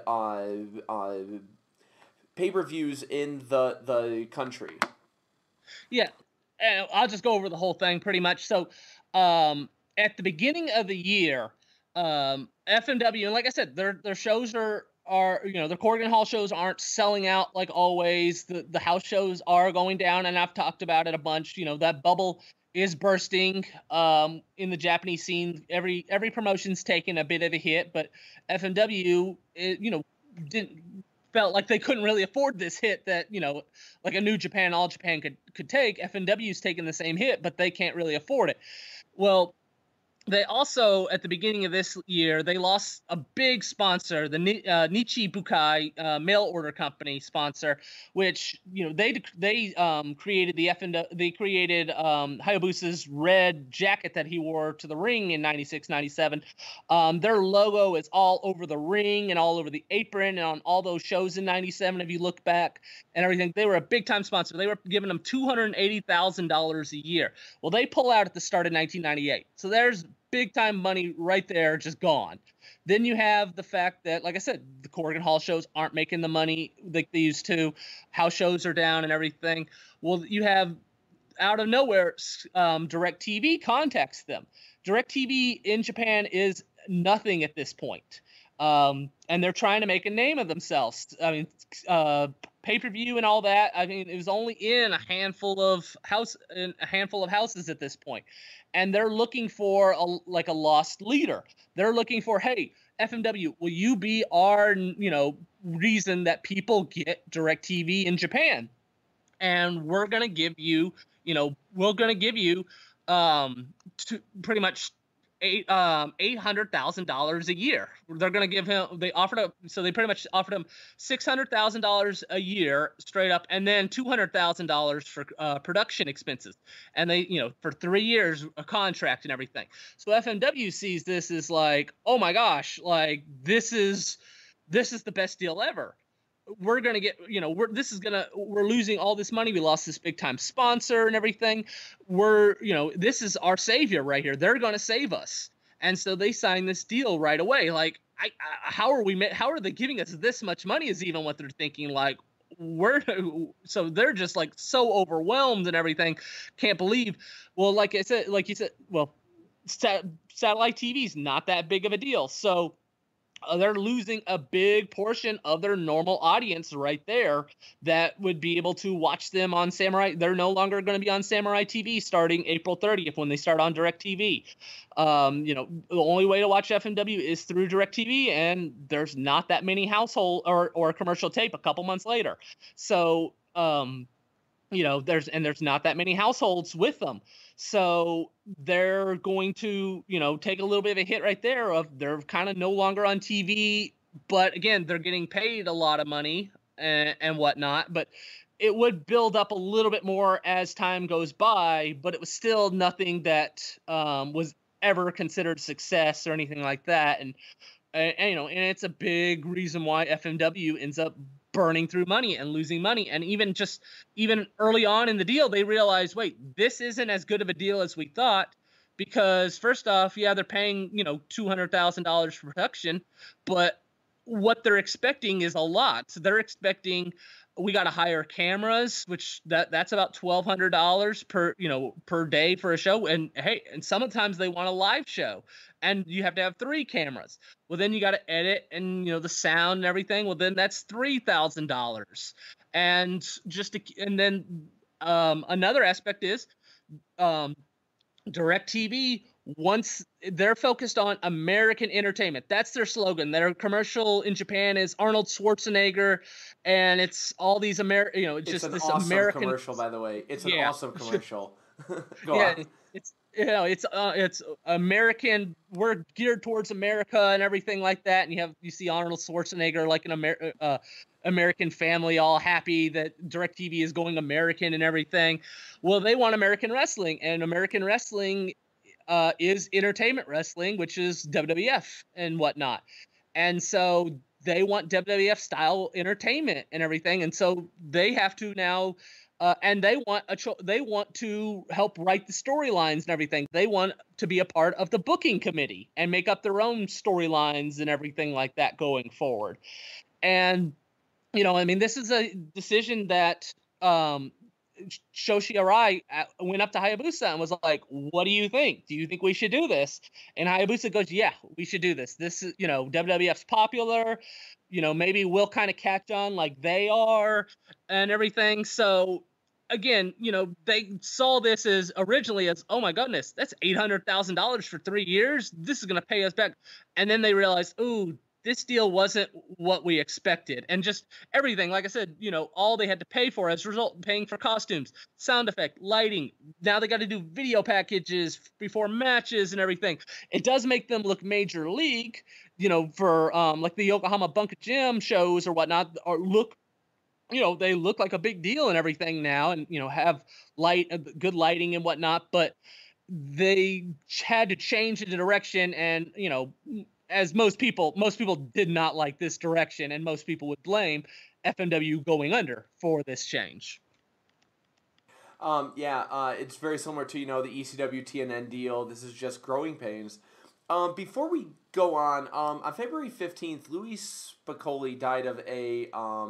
pay-per-views in the country? Yeah, I'll just go over the whole thing pretty much. So, at the beginning of the year, FMW, and like I said, their shows are the Corrigan Hall shows aren't selling out like always. The house shows are going down, and I've talked about it a bunch. That bubble is bursting in the Japanese scene. Every promotion's taking a bit of a hit, but FMW, felt like they couldn't really afford this hit that like a New Japan, All Japan could take. FMW's taking the same hit, but they can't really afford it. Well, they also, at the beginning of this year, they lost a big sponsor, the Nichi Bukai mail order company sponsor, which they created they created Hayabusa's red jacket that he wore to the ring in 96, 97. Their logo is all over the ring and all over the apron and on all those shows in 97. If you look back and everything, they were a big time sponsor. They were giving them $280,000 a year. Well, they pull out at the start of 1998. So there's big time money right there, just gone. Then you have the fact that, like I said, the Corrigan Hall shows aren't making the money like they used to. House shows are down and everything. Well, you have out of nowhere, DirecTV contacts them. DirecTV in Japan is nothing at this point. And they're trying to make a name of themselves. I mean, pay-per-view and all that. I mean, it was only in a handful of houses at this point. And they're looking for a lost leader. They're looking for, hey, FMW, will you be our, reason that people get DirecTV in Japan? And we're going to give you, pretty much $800,000 a year. They're going to give him. They pretty much offered him $600,000 a year straight up, and then $200,000 for production expenses. And they, for 3 years, a contract and everything. So FMW sees this as like, oh my gosh, like this is the best deal ever. We're going to get, we're losing all this money. We lost this big time sponsor and everything. This is our savior right here. They're going to save us. And so they signed this deal right away. Like, how are they giving us this much money is even what they're thinking. Like, so they're just like so overwhelmed and everything. Can't believe. Well, like you said, satellite TV is not that big of a deal. So they're losing a big portion of their normal audience right there that would be able to watch them on Samurai. They're no longer going to be on Samurai TV starting April 30th when they start on DirecTV. The only way to watch FMW is through DirecTV, and there's not that many household or commercial tape a couple months later. So, there's not that many households with them. So they're going to, take a little bit of a hit right there of they're kind of no longer on TV, but again, they're getting paid a lot of money and whatnot, but it would build up a little bit more as time goes by, but it was still nothing that was ever considered success or anything like that. And it's a big reason why FMW ends up burning through money and losing money. And even early on in the deal, they realized, wait, this isn't as good of a deal as we thought, because first off, yeah, they're paying, $200,000 for production, but what they're expecting is a lot. So they're expecting we got to hire cameras, which that's about $1,200 per day for a show. And hey, and sometimes they want a live show and you have to have 3 cameras. Well, then you got to edit and, the sound and everything. Well, then that's $3,000. And another aspect is, DirecTV, once they're focused on American entertainment. That's their slogan. Their commercial in Japan is Arnold Schwarzenegger, and it's all these it's just this awesome American commercial, by the way. It's an awesome commercial. Go on. It's American. We're geared towards America and everything like that. And you see Arnold Schwarzenegger like an American family, all happy that DirecTV is going American and everything. Well, they want American wrestling, and American wrestling is entertainment wrestling, which is WWF and whatnot. And so they want WWF style entertainment and everything, and so they have to now. And they want to help write the storylines and everything. They want to be a part of the booking committee and make up their own storylines and everything like that going forward. And I mean, this is a decision that Shoshi Arai went up to Hayabusa and was like, "What do you think? Do you think we should do this?" And Hayabusa goes, "Yeah, we should do this. This is, WWF's popular. Maybe we'll kind of catch on like they are and everything." So again, they saw this as originally as, "Oh my goodness, that's $800,000 for 3 years. This is going to pay us back." And then they realized, "Ooh, this deal wasn't what we expected." And just everything, like I said, all they had to pay for as a result, paying for costumes, sound effect, lighting. Now they got to do video packages before matches and everything. It does make them look major league, for like the Yokohama Bunker Gym shows or whatnot, or they look like a big deal and everything now, and have good lighting and whatnot. But they had to change the direction, and as most people did not like this direction, and most people would blame FMW going under for this change. It's very similar to the ECW TNN deal. This is just growing pains. Before we go on February 15th, Louis Spicolli died of a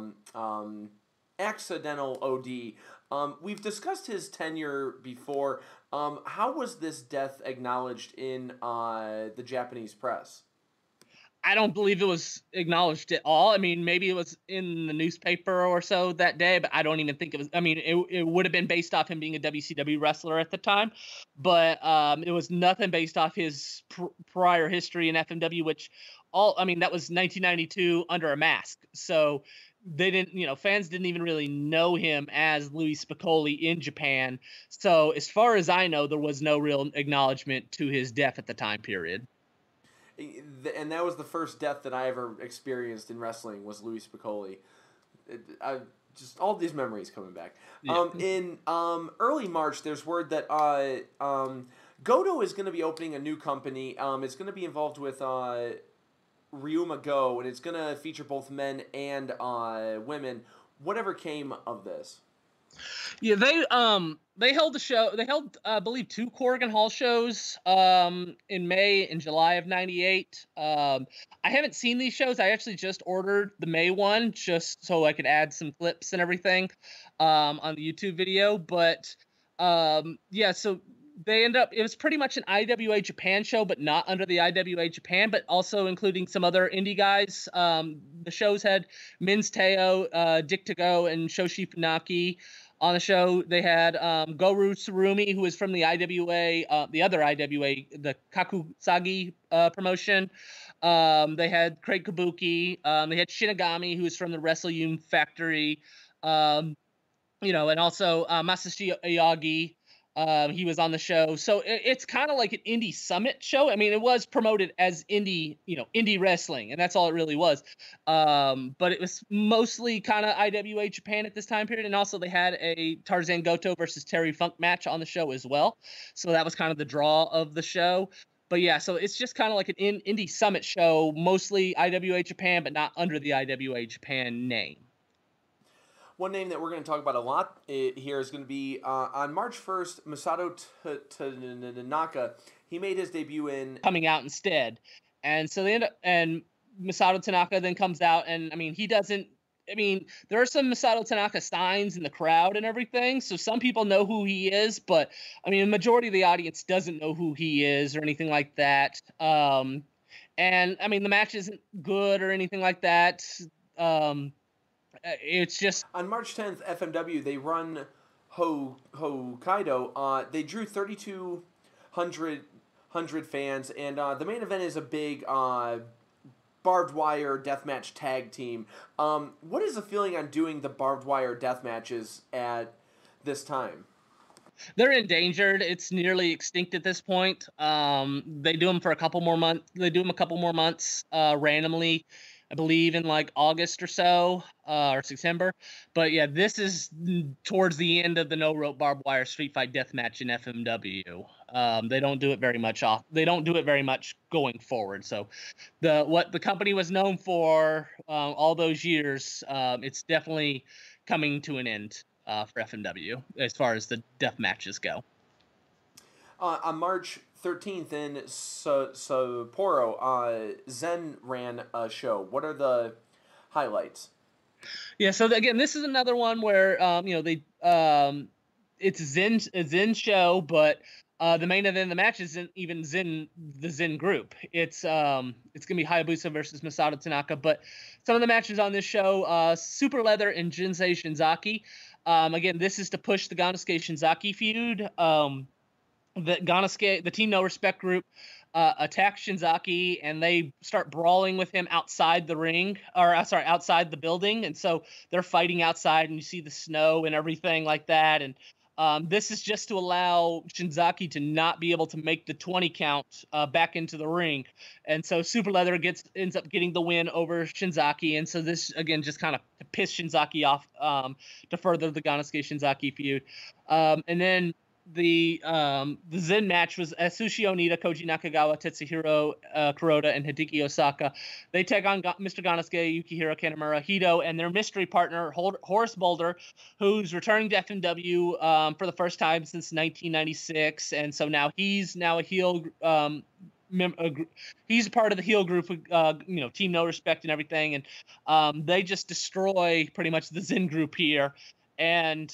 accidental OD. We've discussed his tenure before. How was this death acknowledged in the Japanese press? I don't believe it was acknowledged at all. I mean, maybe it was in the newspaper or so that day, but I don't even think it was. I mean, it would have been based off him being a WCW wrestler at the time, but it was nothing based off his prior history in FMW, that was 1992 under a mask. So they didn't, fans didn't even really know him as Louis Spicolli in Japan. So as far as I know, there was no real acknowledgement to his death at the time period. And that was the first death that I ever experienced in wrestling, was Louis Spicolli. Just all these memories coming back. Yeah. In early March, there's word that Goto is going to be opening a new company. It's going to be involved with Ryuma Go, and it's going to feature both men and women. Whatever came of this? Yeah, they held the show. They held, I believe, 2 Corrigan Hall shows in May and July of '98. I haven't seen these shows. I actually just ordered the May one just so I could add some clips and everything on the YouTube video. But so they end up. It was pretty much an IWA Japan show, but not under the IWA Japan, but also including some other indie guys. The shows had Minz Teo, Dick Togo, and Shoshi Funaki. On the show, they had Goru Tsurumi, who is from the IWA, the other IWA, the Kakusagi promotion. They had Craig Kabuki. They had Shinigami, who is from the Wrestle Union Factory. And also Masashi Oyagi. He was on the show. So it's kind of like an indie summit show. I mean, it was promoted as indie wrestling, and that's all it really was. But it was mostly kind of IWA Japan at this time period. And also they had a Tarzan Goto versus Terry Funk match on the show as well. So that was kind of the draw of the show. But yeah, so it's just kind of like an indie summit show, mostly IWA Japan, but not under the IWA Japan name. One name that we're going to talk about a lot here is going to be on March 1st, Masato Tanaka. He made his debut in... Coming out instead. And so they end up... And Masato Tanaka then comes out, and, I mean, he doesn't... I mean, there are some Masato Tanaka signs in the crowd and everything, so some people know who he is, but, I mean, the majority of the audience doesn't know who he is or anything like that. And, I mean, the match isn't good or anything like that. It's just... On March 10th, FMW, they run Hokkaido. They drew 3,200 fans, and the main event is a big barbed wire deathmatch tag team. What is the feeling on doing the barbed wire death matches at this time? They're endangered. It's nearly extinct at this point. They do them for a couple more months. They do them a couple more months randomly. I believe in like August or so, or September. But yeah, this is towards the end of the no rope barbed wire street fight death match in FMW. They don't do it very much They don't do it very much going forward. So what the company was known for all those years, it's definitely coming to an end for FMW as far as the death matches go. On March 13th in Sapporo, Zen ran a show. What are the highlights? Yeah, so again, this is another one where they it's a Zen show, but the main event of the match isn't even the Zen group. It's gonna be Hayabusa versus Masato Tanaka, but some of the matches on this show, Super Leather and Jinsei Shinzaki. Again, this is to push the Ganosuke Shinzaki feud. The Team No Respect group attack Shinzaki, and they start brawling with him outside the ring, or sorry, outside the building. And so they're fighting outside, and you see the snow and everything like that. And this is just to allow Shinzaki to not be able to make the 20 count back into the ring. And so Super Leather ends up getting the win over Shinzaki. And so this, again, just kind of to piss Shinzaki off to further the Ganosuke Shinzaki feud. And then the Zen match was Atsushi Onita, Koji Nakagawa, Tetsuhiro Kuroda, and Hideki Osaka. They take on Mr. Ganosuke, Yukihiro Kanemura, Hito, and their mystery partner, Horace Boulder, who's returning to FMW for the first time since 1996. And so now he's a heel. He's a part of the heel group, Team No Respect and everything. And they just destroy pretty much the Zen group here. And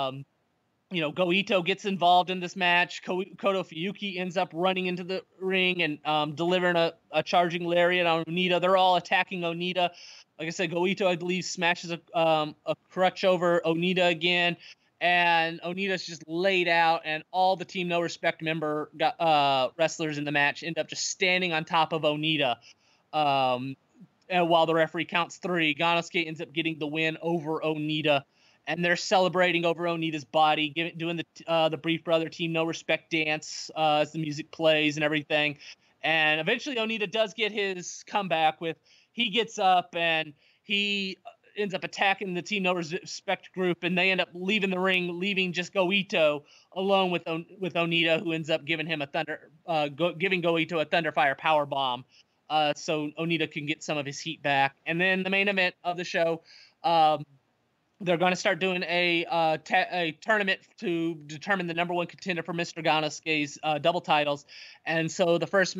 Goito gets involved in this match. Koto Fuyuki ends up running into the ring and delivering a charging lariat on Onita. They're all attacking Onita. Like I said, Goito, I believe, smashes a crutch over Onita again. And Onita's just laid out, and all the Team No Respect member wrestlers in the match end up just standing on top of Onita. And while the referee counts 3, Ganosuke ends up getting the win over Onita. And they're celebrating over Onita's body, doing the Brief Brother Team No Respect dance as the music plays and everything. And eventually Onita does get his comeback he gets up and he ends up attacking the Team No Respect group, and they end up leaving the ring, leaving just Goito alone with Onita, who ends up giving him giving Goito a Thunderfire powerbomb, so Onita can get some of his heat back. And then the main event of the show, they're going to start doing a tournament to determine the number 1 contender for Mr. Ganosuke's double titles. And so the first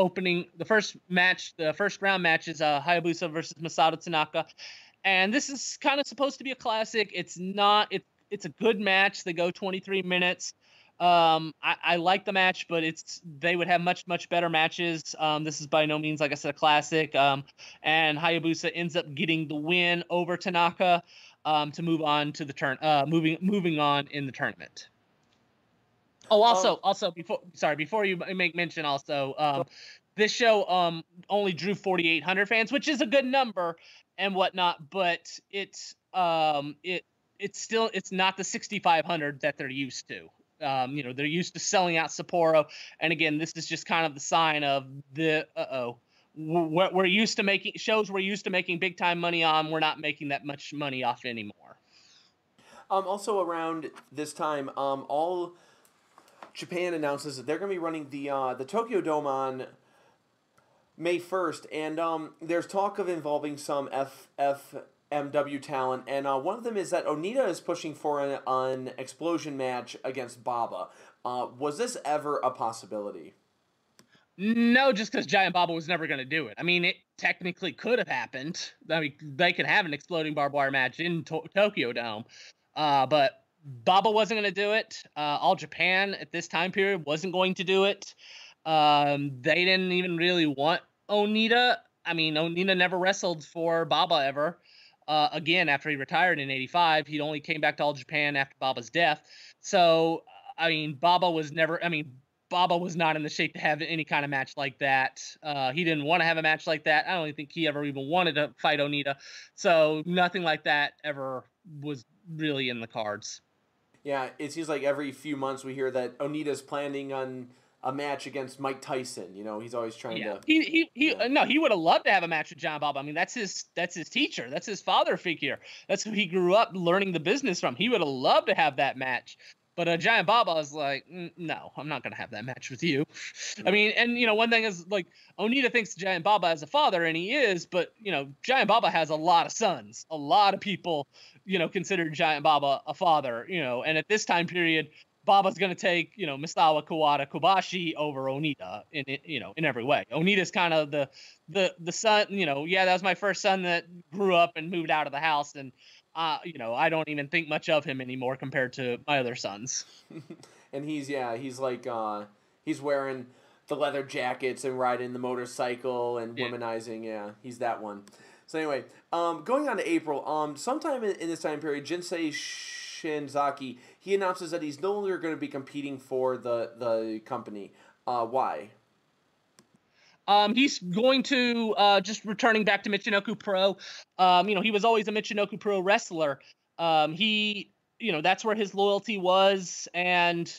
round match is Hayabusa versus Masato Tanaka. And this is kind of supposed to be a classic. It's not. It's a good match. They go 23 minutes. I like the match, but they would have much better matches. This is by no means, like I said, a classic. And Hayabusa ends up getting the win over Tanaka. To move on to the moving on in the tournament. Oh, also before you make mention, also this show only drew 4,800 fans, which is a good number and whatnot, but it's not the 6,500 that they're used to. They're used to selling out Sapporo, and again, this is just kind of the sign of the we're used to making shows we're used to making big time money on. We're not making that much money off anymore. Also around this time, All Japan announces that they're going to be running the Tokyo Dome on May 1st, and there's talk of involving some FMW talent, and one of them is that Onita is pushing for an explosion match against Baba. Was this ever a possibility? No, just because Giant Baba was never going to do it. I mean, it technically could have happened. I mean, they could have an exploding barbed wire match in Tokyo Dome, but Baba wasn't going to do it. All Japan at this time period wasn't going to do it. They didn't even really want Onita. I mean, Onita never wrestled for Baba ever. Again, after he retired in '85, he only came back to All Japan after Baba's death. So, I mean, Baba was not in the shape to have any kind of match like that. He didn't want to have a match like that. I don't think he ever even wanted to fight Onita. So nothing like that ever was really in the cards. Yeah, it seems like every few months we hear that Onita's planning on a match against Mike Tyson. You know, he's always trying to. No, he would have loved to have a match with Giant Baba. I mean, that's his teacher, that's his father figure. That's who he grew up learning the business from. He would have loved to have that match. But Giant Baba is like, no, I'm not going to have that match with you. I mean, and, you know, one thing is, like, Onita thinks Giant Baba is a father, and he is, but, you know, Giant Baba has a lot of sons. A lot of people, you know, consider Giant Baba a father, you know, and at this time period, Baba's going to take, you know, Misawa, Kawada, Kobashi over Onita in every way. Onita's kind of the son, you know, that was my first son that grew up and moved out of the house, and you know, I don't even think much of him anymore compared to my other sons. And he's like, he's wearing the leather jackets and riding the motorcycle and womanizing. Yeah, he's that one. So anyway, going on to April, sometime in this time period, Jinsei Shinzaki, he announces that he's no longer going to be competing for the company. Why? He's going to just returning back to Michinoku Pro. You know, he was always a Michinoku Pro wrestler. He, you know, that's where his loyalty was, and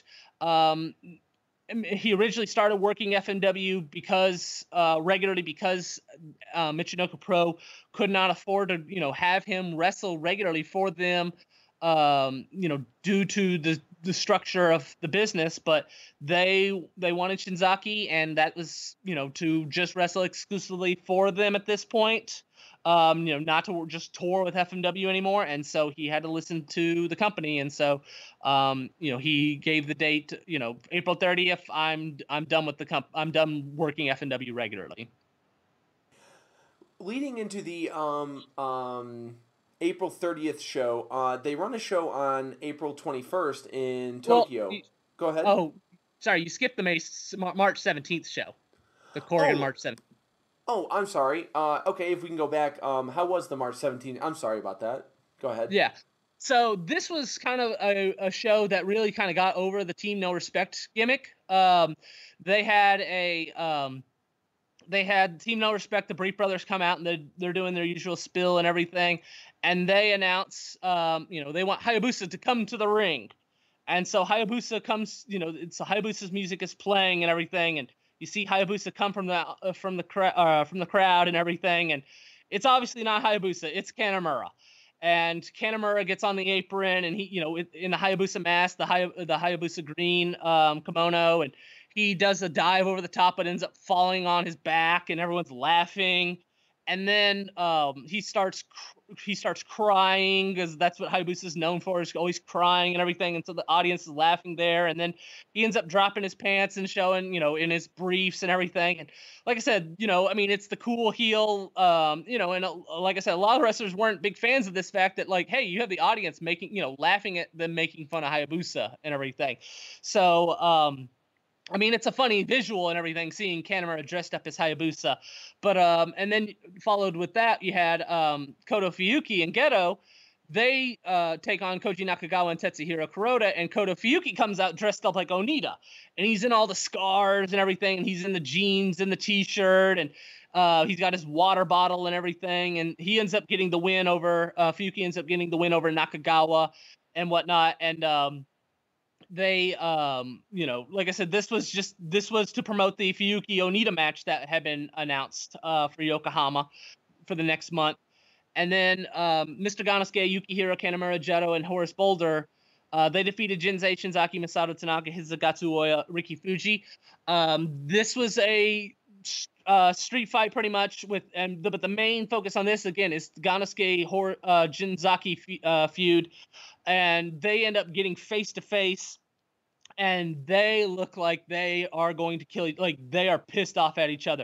he originally started working FMW because regularly because Michinoku Pro could not afford to, you know, have him wrestle regularly for them. You know, due to the structure of the business, but they wanted Shinzaki, and that was, you know, to just wrestle exclusively for them at this point. You know, not to just tour with FMW anymore, and so he had to listen to the company, and so you know, he gave the date, you know, April 30th. I'm done with I'm done working FMW regularly. Leading into the April 30th show, they run a show on April 21st in Tokyo. Go ahead. Oh, sorry, you skipped the March 17th show. The Corrigan March 17th. Oh, I'm sorry. Okay, if we can go back, how was the March 17th? I'm sorry about that. Go ahead. Yeah. So this was kind of a show that really kind of got over the Team No Respect gimmick. They had Team No Respect, the Breed Brothers, come out, and they're doing their usual spill and everything. And they announce, you know, they want Hayabusa to come to the ring. And so Hayabusa comes, you know, it's Hayabusa's music is playing and everything. And you see Hayabusa come from the crowd and everything. And it's obviously not Hayabusa, it's Kanemaru. And Kanemaru gets on the apron, and he, you know, in the Hayabusa mask, the Hayabusa green kimono, and he does a dive over the top, but ends up falling on his back, and everyone's laughing. And then he starts crying, because that's what Hayabusa is known for, is always crying and everything. And so the audience is laughing there. And then he ends up dropping his pants and showing, you know, in his briefs and everything. And like I said, you know, I mean, it's the cool heel, you know, and like I said, a lot of wrestlers weren't big fans of this fact that, like, hey, you have the audience making, you know, laughing at them making fun of Hayabusa and everything. So, I mean, it's a funny visual and everything, seeing Kanemaru dressed up as Hayabusa. But and then followed with that, you had Koto Fuyuki and Geto. They take on Koji Nakagawa and Tetsuhiro Kuroda, and Koto Fuyuki comes out dressed up like Onita. And he's in all the scars and everything, and he's in the jeans and the T-shirt, and he's got his water bottle and everything. And he ends up getting the win over, Fuyuki ends up getting the win over Nakagawa and whatnot. And they you know, like I said, this was to promote the Fuyuki Onita match that had been announced for Yokohama for the next month. And then Mr. Ganosuke, Yukihiro Kanemaru, Jado, and Horace Boulder, they defeated Jinsei Shinzaki, Masato Tanaka, Hisagatsu Oya, Riki Fuji. This was a street fight pretty much, but the main focus on this again is Ganosuke Jinzaki feud, and they end up getting face to face, and they look like they are going to kill, like they are pissed off at each other.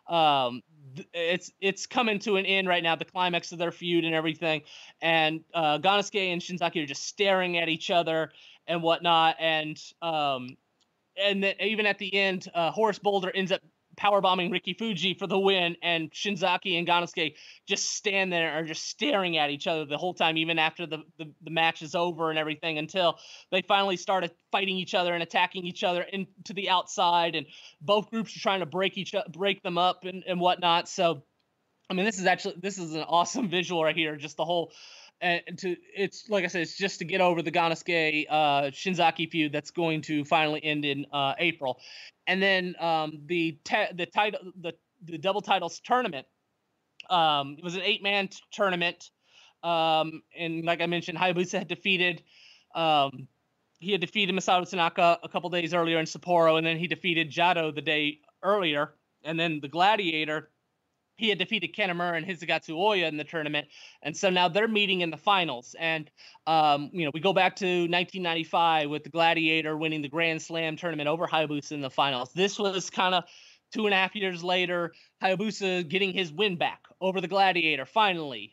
It's coming to an end right now, the climax of their feud and everything, and Ganosuke and Shinzaki are just staring at each other and whatnot, and then even at the end, Horace Boulder ends up powerbombing Riki Fuji for the win, and Shinzaki and Ganosuke just stand there and are just staring at each other the whole time, even after the match is over and everything, until they finally started fighting each other and attacking each other into the outside, and both groups are trying to break them up and whatnot. So, I mean, this is an awesome visual right here, just the whole. it's like I said, it's just to get over the Ganosuke Shinzaki feud that's going to finally end in April, and then the double titles tournament. It was an 8-man tournament, and like I mentioned, Hayabusa had defeated. He had defeated Masato Tanaka a couple days earlier in Sapporo, and then he defeated Jado the day earlier, and then the Gladiator. He had defeated Kanemaru and Hisagatsu Oya in the tournament, and so now they're meeting in the finals. And we go back to 1995 with the Gladiator winning the Grand Slam tournament over Hayabusa in the finals. This was kind of 2.5 years later, Hayabusa getting his win back over the Gladiator finally.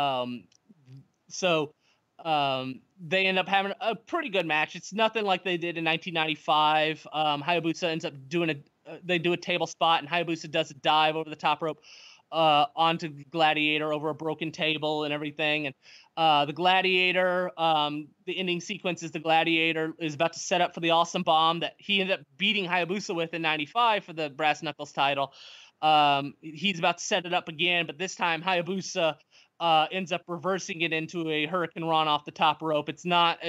They end up having a pretty good match. It's nothing like they did in 1995. Hayabusa ends up doing they do a table spot, and Hayabusa does a dive over the top rope onto Gladiator over a broken table and everything. And the Gladiator, the ending sequence is the Gladiator is about to set up for the Awesome Bomb that he ended up beating Hayabusa with in 95 for the Brass Knuckles title. He's about to set it up again, but this time Hayabusa ends up reversing it into a Hurricane Run off the top rope. It's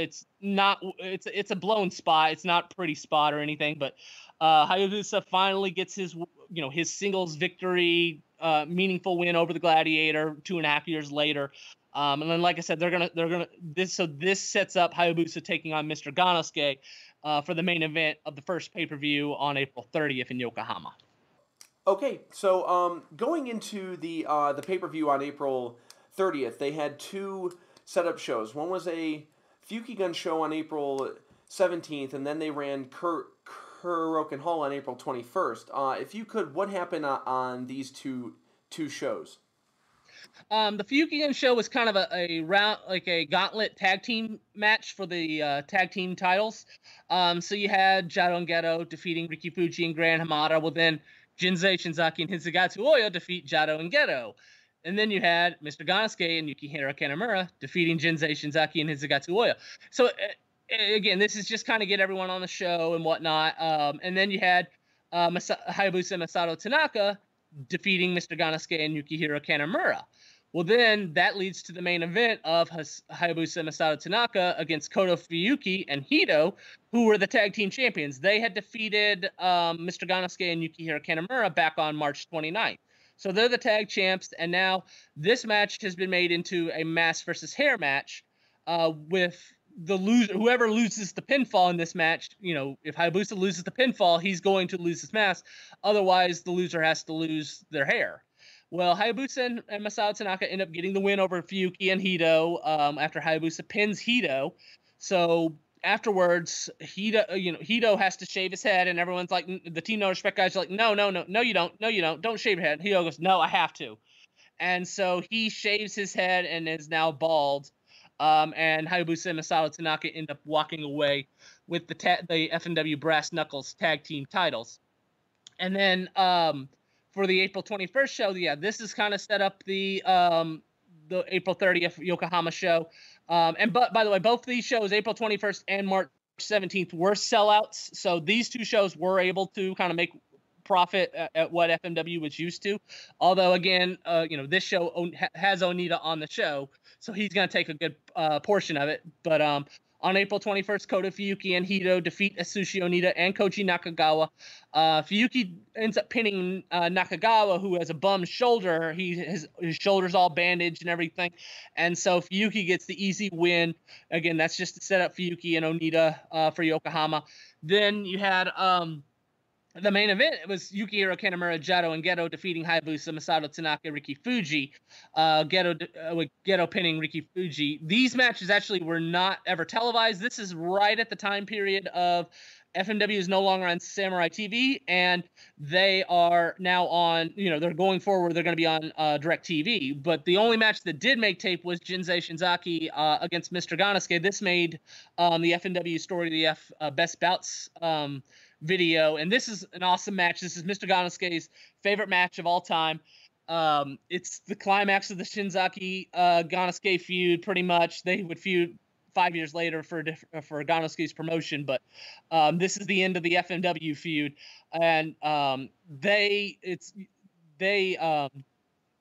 a blown spot. It's not a pretty spot or anything, but Hayabusa finally gets his singles victory, meaningful win over the Gladiator 2.5 years later. And then, like I said, this sets up Hayabusa taking on Mr. Ganosuke for the main event of the first pay-per-view on April 30th in Yokohama. Okay, so going into the pay-per-view on April 30th, they had 2 setup shows. One was a Fukigen show on April 17th, and then they ran Kuroken Hall on April 21st. If you could, what happened on these two shows? The Fukigen show was kind of a round, like a gauntlet tag team match for the tag team titles. So you had Jado and Geto defeating Riki Fuji and Gran Hamada. Well, then Jinsei Shinzaki and Hisagatsu Oya defeat Jado and Geto. And then you had Mr. Ganosuke and Yukihiro Kanemaru defeating Jinsei Shinzaki and Hisagatsu Oya. So, again, this is just kind of get everyone on the show and whatnot. And then you had Hayabusa and Masato Tanaka defeating Mr. Ganosuke and Yukihiro Kanemaru. Well, then that leads to the main event of Hayabusa and Masato Tanaka against Koto Fuyuki and Hito, who were the tag team champions. They had defeated Mr. Ganosuke and Yukihiro Kanemaru back on March 29th. So they're the tag champs, and now this match has been made into a mask versus hair match with the loser. Whoever loses the pinfall in this match, if Hayabusa loses the pinfall, he's going to lose his mask. Otherwise, the loser has to lose their hair. Well, Hayabusa and Masato Tanaka end up getting the win over Fuyuki and Hito after Hayabusa pins Hito. So afterwards, Hito has to shave his head, and everyone's like, the Team No Respect guys are like, no, you don't shave your head. Hito goes, no, I have to. And so he shaves his head and is now bald. And Hayabusa and Masato Tanaka end up walking away with the FMW Brass Knuckles tag team titles. And then for the April 21st show, this is kind of set up the April 30th Yokohama show. But by the way, both of these shows, April 21st and March 17th, were sellouts. So these 2 shows were able to kind of make profit at what FMW was used to. Although, again, this show has Onita on the show, so he's going to take a good portion of it. But on April 21st, Koto Fuyuki and Hito defeat Atsushi Onita and Koji Nakagawa. Fuyuki ends up pinning Nakagawa, who has a bum shoulder. His shoulder's all bandaged and everything. And so Fuyuki gets the easy win. Again, that's just to set up Fuyuki and Onita for Yokohama. Then you had the main event. It was Yukihiro Kanemaru, Jado, and Geto defeating Hayabusa, Masato Tanaka, Riki Fuji. Geto pinning Riki Fuji. These matches actually were not ever televised. This is right at the time period of FMW is no longer on Samurai TV, and they are now on, they're going forward, they're going to be on DirecTV. But the only match that did make tape was Jinsei Shinzaki against Mr. Ganosuke. This made the FMW Story to the F Best Bouts video, and this is an awesome match. This is Mr. Ganosuke's favorite match of all time. It's the climax of the Shinzaki Ganosuke feud, pretty much. They would feud 5 years later for Ganosuke's promotion, but this is the end of the FMW feud, and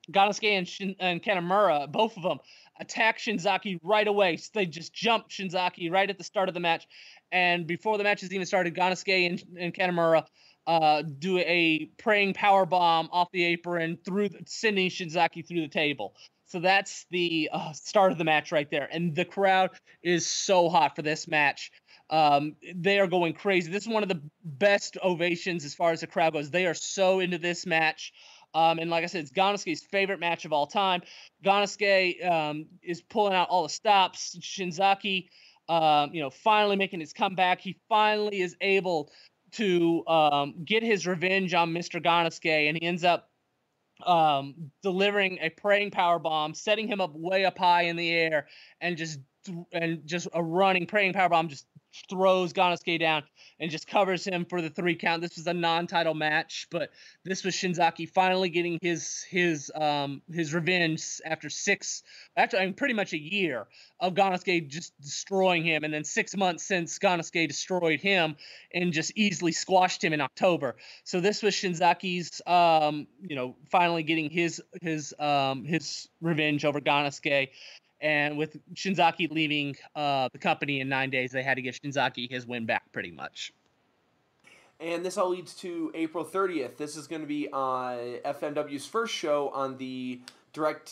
Ganosuke and Kanemaru, both of them, attack Shinzaki right away. So they just jump Shinzaki right at the start of the match. And before the match has even started, Ganosuke and Kanemaru do a praying power bomb off the apron, sending Shinzaki through the table. So that's the start of the match right there. And the crowd is so hot for this match. They are going crazy. This is one of the best ovations as far as the crowd goes. They are so into this match. And like I said, it's Ganosuke's favorite match of all time. Ganosuke is pulling out all the stops. Shinzaki, finally making his comeback. He finally is able to get his revenge on Mr. Ganosuke, and he ends up delivering a praying power bomb, setting him up way up high in the air, and just a running praying power bomb just throws Ganosuke down and just covers him for the 3 count. This was a non-title match, but this was Shinzaki finally getting his revenge after pretty much a year of Ganosuke just destroying him, and then 6 months since Ganosuke destroyed him and just easily squashed him in October. So this was Shinzaki's finally getting his revenge over Ganosuke. And with Shinzaki leaving the company in 9 days, they had to give Shinzaki his win back pretty much. And this all leads to April 30th. This is going to be FMW's first show on the Direct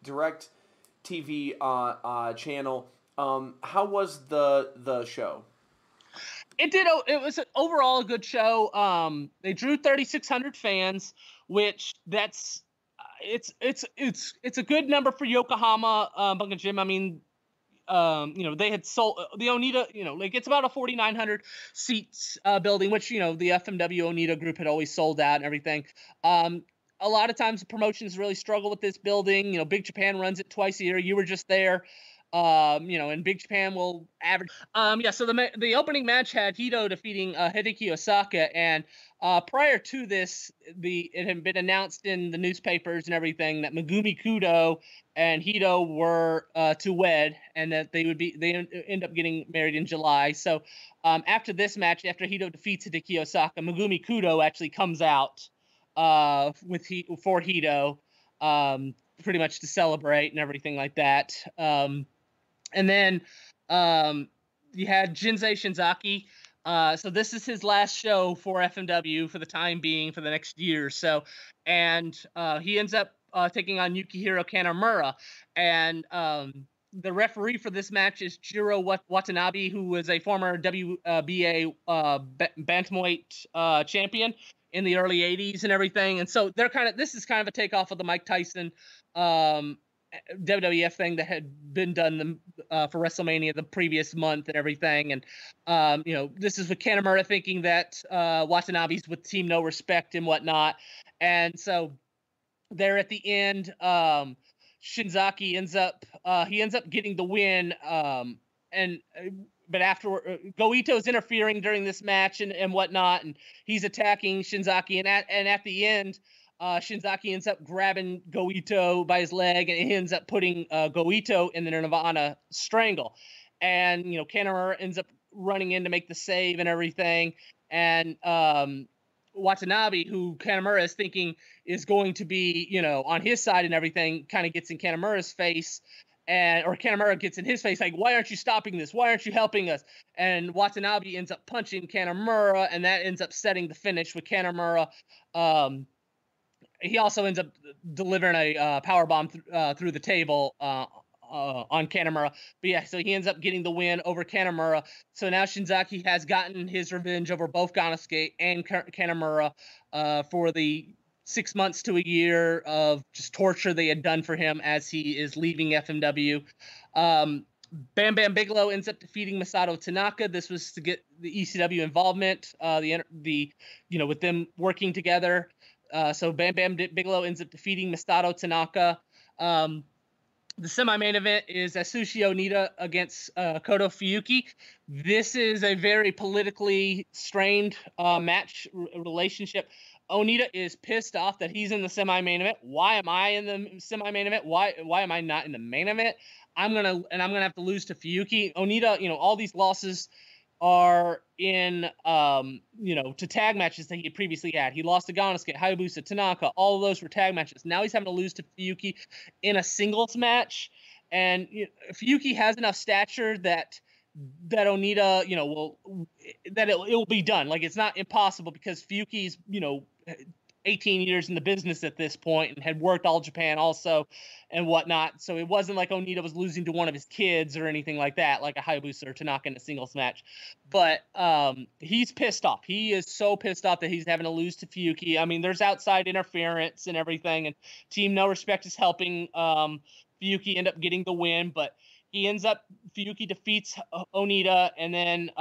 TV channel. How was the show? It was overall a good show. They drew 3,600 fans, which it's a good number for Yokohama Bunkin Gym. I mean, they had sold the Onita, it's about a 4,900 seats building, which, the FMW Onita group had always sold out and everything. A lot of times the promotions really struggle with this building. Big Japan runs it twice a year. You were just there. And Big Japan will average. So the opening match had Hito defeating Hideki Osaka, and prior to this, it had been announced in the newspapers and everything that Megumi Kudo and Hito were to wed, and that they end up getting married in July. So after this match, after Hito defeats Hideki Osaka, Megumi Kudo actually comes out for Hito, pretty much to celebrate and everything like that. And then you had Jinsei Shinzaki. So this is his last show for FMW for the time being, for the next year or so. And he ends up taking on Yukihiro Kanemaru. And the referee for this match is Jiro Watanabe, who was a former WBA bantamweight champion in the early 80s and everything. And so this is kind of a takeoff of the Mike Tyson WWF thing that had been done for WrestleMania the previous month and everything. And, this is with Kanemaru thinking that Watanabe's with Team No Respect and whatnot. And so there at the end, Shinzaki ends up getting the win. But afterward, Goito's interfering during this match and whatnot, and he's attacking Shinzaki. And at the end, Shinzaki ends up grabbing Goito by his leg, and he ends up putting Goito in the Nirvana strangle. And, Kanemaru ends up running in to make the save and everything. And Watanabe, who Kanemaru is thinking is going to be, on his side and everything, kind of gets in Kanemaru's face. Or Kanemaru gets in his face, like, why aren't you stopping this? Why aren't you helping us? And Watanabe ends up punching Kanemaru, and that ends up setting the finish with Kanemaru. He also ends up delivering a power bomb through the table on Kanemaru. But yeah, so he ends up getting the win over Kanemaru. So now Shinzaki has gotten his revenge over both Ganosuke and Kanemaru for the 6 months to a year of just torture they had done for him as he is leaving FMW. Bam Bam Bigelow ends up defeating Masato Tanaka. This was to get the ECW involvement, with them working together. So Bam Bam Bigelow ends up defeating Masato Tanaka. The semi-main event is Atsushi Onita against Koto Fuyuki. This is a very politically strained match relationship. Onita is pissed off that he's in the semi-main event. Why am I in the semi-main event? Why am I not in the main event? I'm gonna have to lose to Fuyuki. Onita, all these losses are in, to tag matches that he had previously had. He lost to Ganosuke, Hayabusa, Tanaka. All of those were tag matches. Now he's having to lose to Fuyuki in a singles match. And Fuyuki has enough stature that Onita, it will be done. Like, it's not impossible because Fuyuki's, 18 years in the business at this point and had worked all Japan also and whatnot. So it wasn't like Onita was losing to one of his kids or anything like that, like a Hayabusa or Tanaka in a singles match. But he's pissed off. He is so pissed off that he's having to lose to Fuyuki. I mean, there's outside interference and everything, and Team No Respect is helping Fuyuki end up getting the win, but Fuyuki defeats Onita, and then,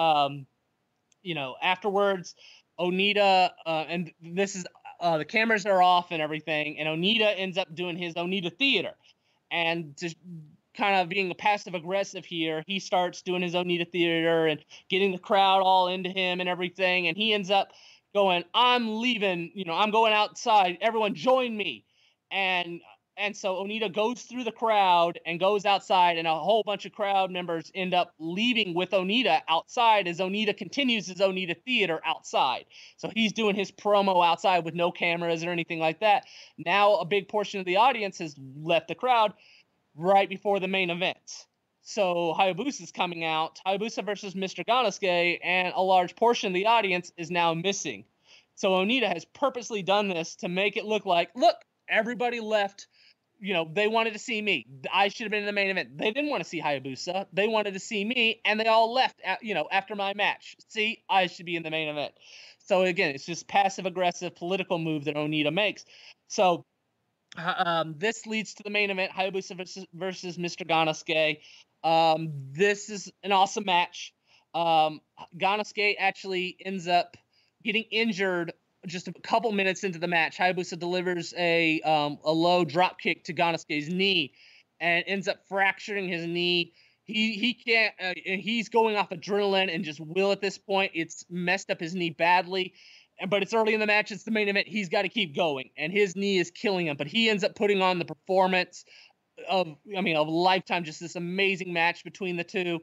afterwards, Onita, and this is, the cameras are off and everything, and Onita ends up doing his Onita theater. And just kind of being passive aggressive here, he starts doing his Onita theater and getting the crowd all into him and everything, and he ends up going, I'm leaving, I'm going outside, everyone join me. And so Onita goes through the crowd and goes outside, and a whole bunch of crowd members end up leaving with Onita outside as Onita continues his Onita theater outside. So he's doing his promo outside with no cameras or anything like that. Now a big portion of the audience has left the crowd right before the main event. So Hayabusa is coming out, Hayabusa versus Mr. Ganosuke, and a large portion of the audience is now missing. So Onita has purposely done this to make it look like, look, everybody left. They wanted to see me. I should have been in the main event. They didn't want to see Hayabusa. They wanted to see me, and they all left, after my match. See, I should be in the main event. So, again, it's just passive-aggressive political move that Onita makes. So, this leads to the main event, Hayabusa versus Mr. Ganosuke. This is an awesome match. Ganosuke actually ends up getting injured just a couple minutes into the match. Hayabusa delivers a low drop kick to Ganosuke's knee and ends up fracturing his knee. He can't. He's going off adrenaline and just will at this point. It's messed up his knee badly, but it's early in the match. It's the main event. He's got to keep going, and his knee is killing him. But he ends up putting on the performance of a lifetime. Just this amazing match between the two.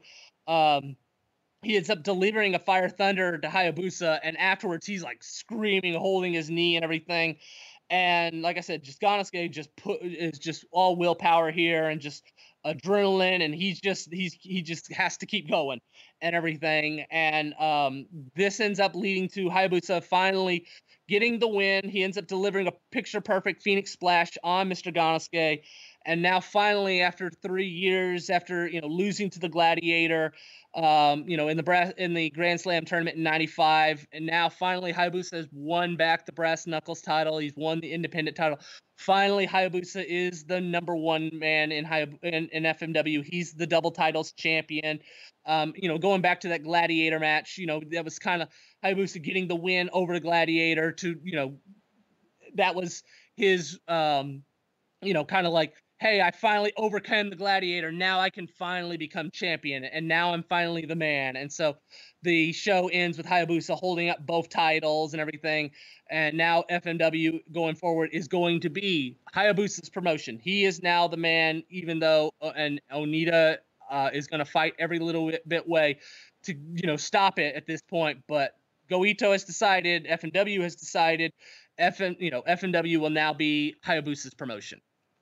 He ends up delivering a Fire Thunder to Hayabusa, and afterwards he's like screaming, holding his knee and everything. And like I said, just Ganosuke is just all willpower here and just adrenaline, and he just has to keep going and everything. And this ends up leading to Hayabusa finally getting the win. He ends up delivering a picture-perfect Phoenix Splash on Mr. Ganosuke. And now finally, after 3 years, after losing to the Gladiator, in the Grand Slam tournament in '95, and now finally Hayabusa has won back the brass knuckles title. He's won the independent title. Finally, Hayabusa is the number one man in FMW. He's the double titles champion. Going back to that Gladiator match, that was kind of Hayabusa getting the win over the Gladiator. That was his, kind of like, hey, I finally overcame the Gladiator. Now I can finally become champion, and now I'm finally the man. And so the show ends with Hayabusa holding up both titles and everything. And now FMW going forward is going to be Hayabusa's promotion. He is now the man, even though and Onita is going to fight every little bit way to stop it at this point. But Goito has decided, FMW has decided, FMW will now be Hayabusa's promotion.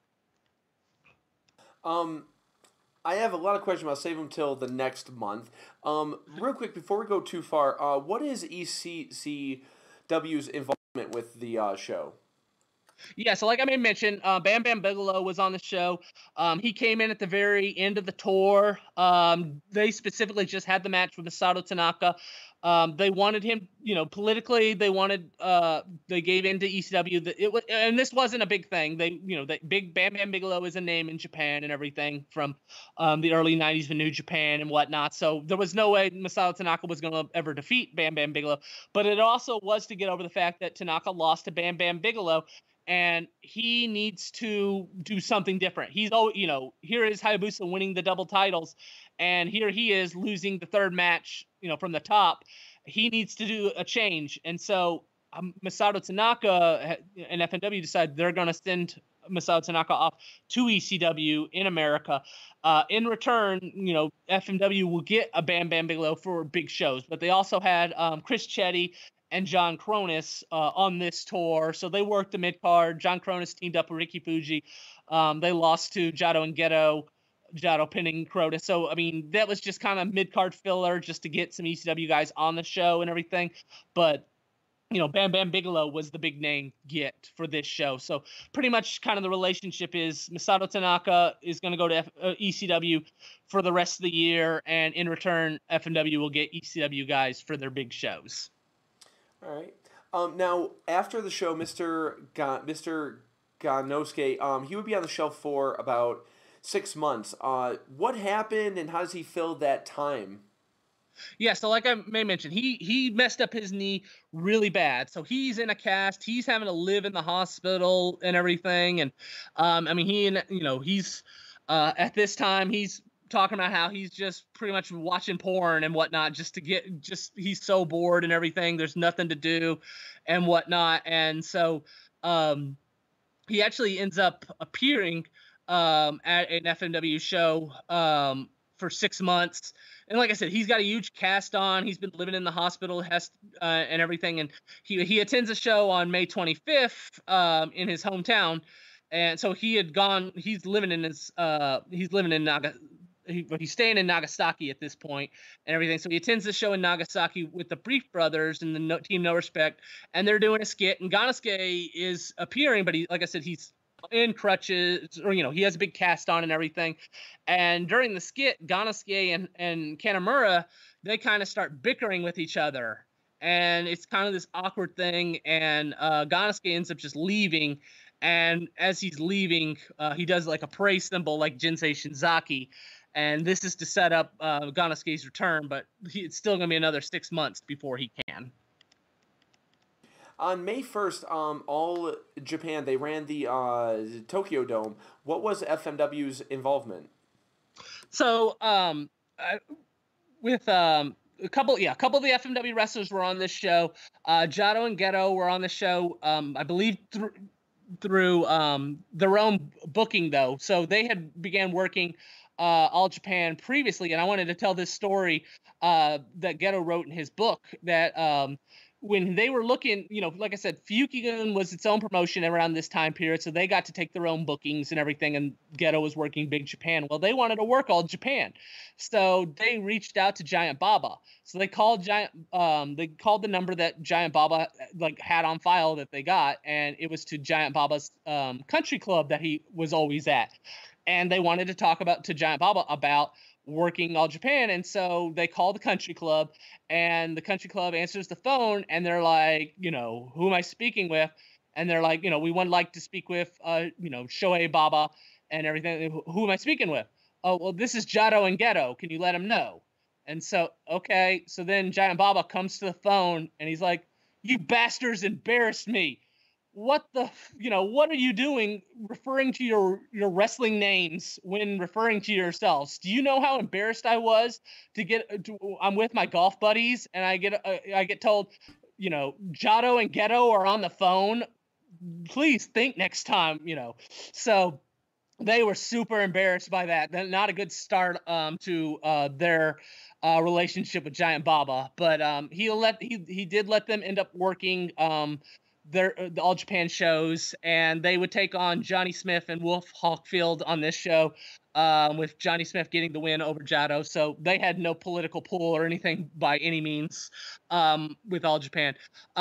I have a lot of questions. I'll save them till the next month. Real quick, before we go too far, what is ECCW's involvement with the show? Yeah, so like I mentioned, Bam Bam Bigelow was on the show. He came in at the very end of the tour. They specifically just had the match with Masato Tanaka. They wanted him, politically. They wanted. They gave in to ECW. And this wasn't a big thing. Big Bam Bam Bigelow is a name in Japan and everything from the early '90s in New Japan and whatnot. So there was no way Masato Tanaka was going to ever defeat Bam Bam Bigelow. But it also was to get over the fact that Tanaka lost to Bam Bam Bigelow. And he needs to do something different. Here is Hayabusa winning the double titles, and here he is losing the third match, from the top. He needs to do a change. And so Masato Tanaka and FMW decided they're going to send Masato Tanaka off to ECW in America. In return, FMW will get a Bam Bam Bigelow for big shows, but they also had Chris Chetty and John Cronus on this tour, so they worked the mid card. John Cronus teamed up with Ricky Fuji. They lost to Jado and Ghetto. Jado pinning Cronus. So, I mean, that was just kind of mid-card filler just to get some ECW guys on the show and everything. But, Bam Bam Bigelow was the big name get for this show. So pretty much kind of the relationship is Masato Tanaka is going to go to ECW for the rest of the year. And in return, FMW will get ECW guys for their big shows. All right. Now, after the show, Mr. Ganosuke, he would be on the show for about 6 months. What happened and how does he fill that time? Yeah, so like I may mention, he messed up his knee really bad. So he's in a cast. He's having to live in the hospital and everything. And he's at this time he's talking about how he's just pretty much watching porn and whatnot he's so bored and everything. There's nothing to do and whatnot. And so he actually ends up appearing at an FMW show for 6 months. And like I said, he's got a huge cast on. He's been living in the hospital and everything. And he attends a show on May 25th in his hometown. And so he's staying in Nagasaki at this point and everything. So he attends the show in Nagasaki with the Brief Brothers and the team No Respect. And they're doing a skit. And Ganosuke is appearing, but like I said, he's in crutches, or he has a big cast on and everything. And during the skit, Ganosuke and Kanamura, they kind of start bickering with each other, and it's kind of this awkward thing. And Ganosuke ends up just leaving, and as he's leaving, he does like a praise symbol like Jinsei Shinzaki, and this is to set up Ganosuke's return, but it's still going to be another 6 months before he can. On May 1st, All Japan, they ran the Tokyo Dome. What was FMW's involvement? So, with a couple of the FMW wrestlers were on this show. Jado and Ghetto were on the show, I believe, through their own booking, though. So they had began working All Japan previously, and I wanted to tell this story that Ghetto wrote in his book that when they were looking, like I said, Fukigen was its own promotion around this time period, so they got to take their own bookings and everything, and Ghetto was working Big Japan. Well, they wanted to work All Japan, so they reached out to Giant Baba. So they called the number that Giant Baba had on file that they got, and it was to Giant Baba's country club that he was always at, and they wanted to talk to Giant Baba about working All Japan. And so they call the country club, and the country club answers the phone, and they're like, who am I speaking with? And they're like, we would like to speak with, Shohei Baba and everything. Who am I speaking with? Oh, well, this is Jado and Ghetto. Can you let him know? And so, okay. So then Giant Baba comes to the phone, and he's like, you bastards embarrassed me. What what are you doing referring to your wrestling names when referring to yourselves? Do you know how embarrassed I was I'm with my golf buddies, and I get told, Jado and Ghetto are on the phone. Please think next time, So they were super embarrassed by that. Not a good start to their relationship with Giant Baba, but he did let them end up working the All Japan shows, and they would take on Johnny Smith and Wolf Hawkfield on this show, with Johnny Smith getting the win over Jado. So they had no political pull or anything by any means with All Japan.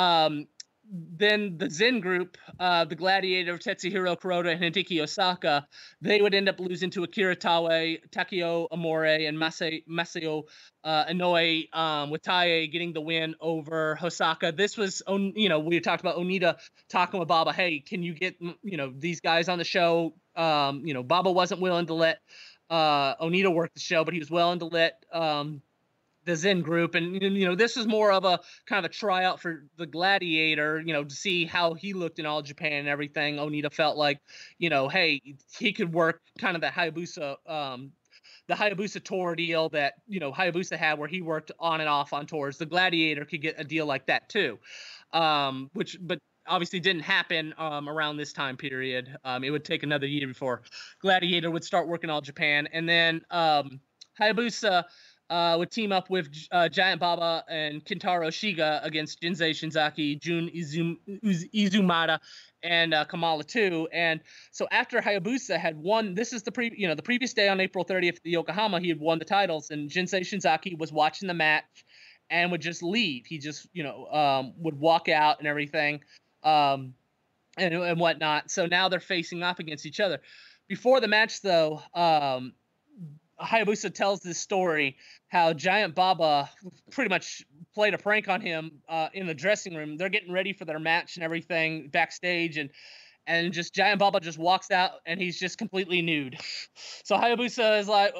Then the Zen group, the Gladiator, Tetsuhiro Kuroda, and Hideki Osaka, they would end up losing to Akira Taue, Takeo Amore, and Masao Inoue, with Taue getting the win over Osaka. This was, we talked about Onita talking with Baba, hey, can you get, these guys on the show? Baba wasn't willing to let Onita work the show, but he was willing to let the Zen group, and this is more of a kind of a tryout for the Gladiator, to see how he looked in All Japan and everything. Onita felt like, hey, he could work kind of the Hayabusa the Hayabusa tour deal that, Hayabusa had where he worked on and off on tours. The Gladiator could get a deal like that too. But obviously didn't happen around this time period. It would take another year before Gladiator would start working all Japan. And then Hayabusa would team up with Giant Baba and Kintaro Shiga against Jinsei Shinzaki, Jun Izumata, and Kamala too. And so after Hayabusa had won, this is the previous day on April 30th at Yokohama, he had won the titles, and Jinsei Shinzaki was watching the match and would just leave. He just would walk out and everything, and whatnot. So now they're facing off against each other. Before the match, though, Hayabusa tells this story how Giant Baba pretty much played a prank on him in the dressing room. They're getting ready for their match and everything backstage, and just Giant Baba just walks out and he's just completely nude. So Hayabusa is like,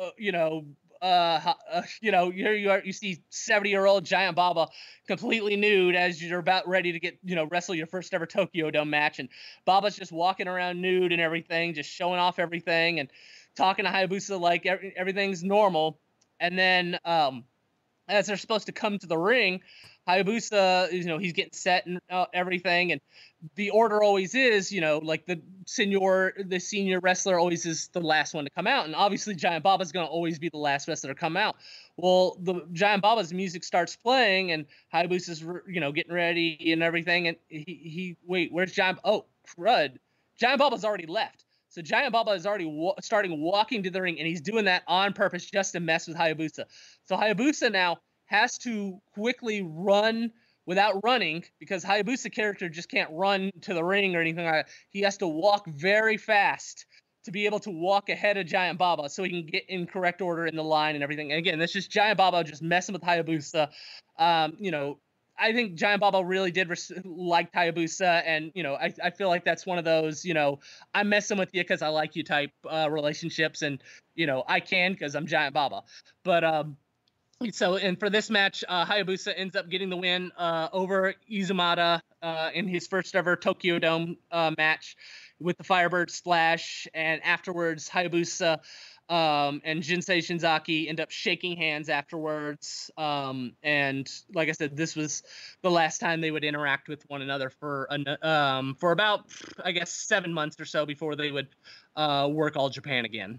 here you are, you see 70-year-old Giant Baba completely nude as you're about ready to get, wrestle your first ever Tokyo Dome match, and Baba's just walking around nude and everything, just showing off everything and talking to Hayabusa like everything's normal. And then as they're supposed to come to the ring, Hayabusa, he's getting set and everything, and the order always is, like the senior wrestler always is the last one to come out, and obviously Giant Baba's going to always be the last wrestler to come out. Well, the Giant Baba's music starts playing, and Hayabusa's, getting ready and everything, and he wait, where's Giant? Oh, crud! Giant Baba's already left. So Giant Baba is already starting walking to the ring, and he's doing that on purpose just to mess with Hayabusa. So Hayabusa now has to quickly run without running, because Hayabusa character just can't run to the ring or anything like that. He has to walk very fast to be able to walk ahead of Giant Baba so he can get in correct order in the line and everything. And again, that's just Giant Baba just messing with Hayabusa. I think Giant Baba really did like Hayabusa, and I feel like that's one of those I'm messing with you because I like you type relationships, and I can because I'm Giant Baba. But and for this match, Hayabusa ends up getting the win over Izumata in his first ever Tokyo Dome match with the Firebird Splash, and afterwards Hayabusa and Jinsei Shinzaki end up shaking hands afterwards. And like I said, this was the last time they would interact with one another for about, I guess, 7 months or so before they would work All Japan again.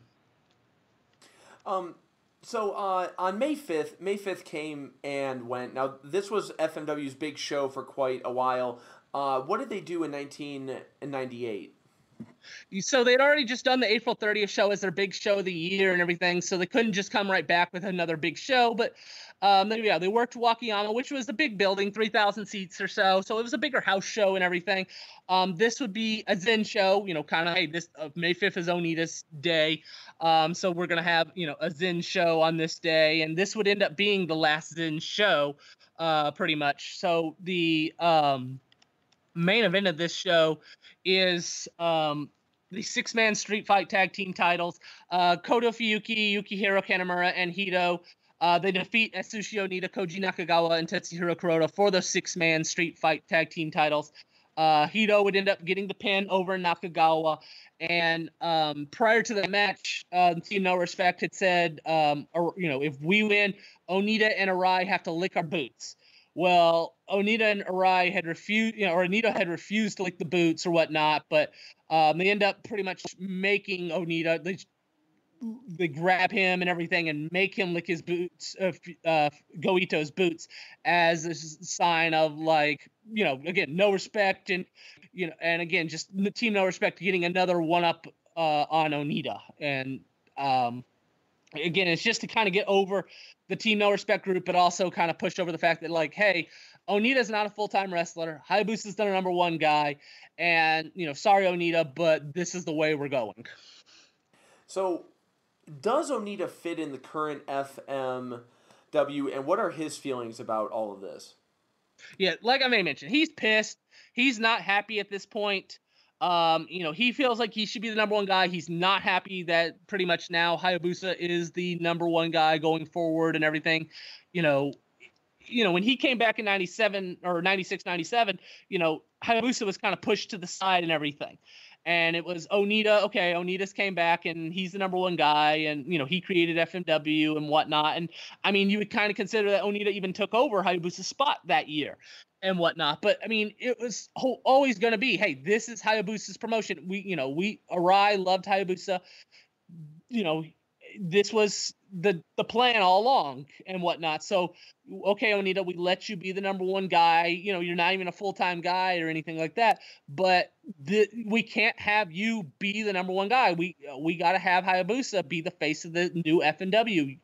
So on May 5th came and went. Now, this was FMW's big show for quite a while. What did they do in 1998? So they'd already just done the April 30th show as their big show of the year and everything, so they couldn't just come right back with another big show. But they worked Wakayama, which was a big building, 3,000 seats or so. So it was a bigger house show and everything. This would be a Zen show, kind of, hey, this May 5th is Onita's day. So we're going to have, a Zen show on this day. And this would end up being the last Zen show, pretty much. So the main event of this show is the 6-man street fight tag team titles. Kodo Fuyuki, Yukihiro Kanemura, and Hito. They defeat Atsushi Onita, Koji Nakagawa, and Tetsuhiro Kuroda for the 6-man street fight tag team titles. Hito would end up getting the pin over Nakagawa. And prior to the match, Team No Respect had said, if we win, Onita and Arai have to lick our boots. Well, Onita and Arai had refused, or Onita had refused to lick the boots or whatnot, but they end up pretty much making Onita, they grab him and everything and make him lick his boots, Goito's boots, as a sign of, like, again, no respect, and, and again, just the Team No Respect getting another one-up on Onita. And again, it's just to kind of get over the Team No Respect group, but also kind of push over the fact that, like, hey, Onita's not a full-time wrestler. Hayabusa's the number one guy. And, sorry, Onita, but this is the way we're going. So, does Onita fit in the current FMW, and what are his feelings about all of this? Yeah, like I may mention, he's pissed. He's not happy at this point. He feels like he should be the number one guy. He's not happy that pretty much now Hayabusa is the number one guy going forward and everything. When he came back in 97 or 96, 97, Hayabusa was kind of pushed to the side and everything. and it was Onita. Okay, Onita's came back, and he's the number one guy, and he created FMW and whatnot. And I mean, you would kind of consider that Onita even took over Hayabusa's spot that year and whatnot. But I mean, it was always going to be, hey, this is Hayabusa's promotion. Arai loved Hayabusa. This was the plan all along and whatnot. So, okay, Onita, we let you be the number one guy. You're not even a full-time guy or anything like that, but we can't have you be the number one guy. We got to have Hayabusa be the face of the new FMW.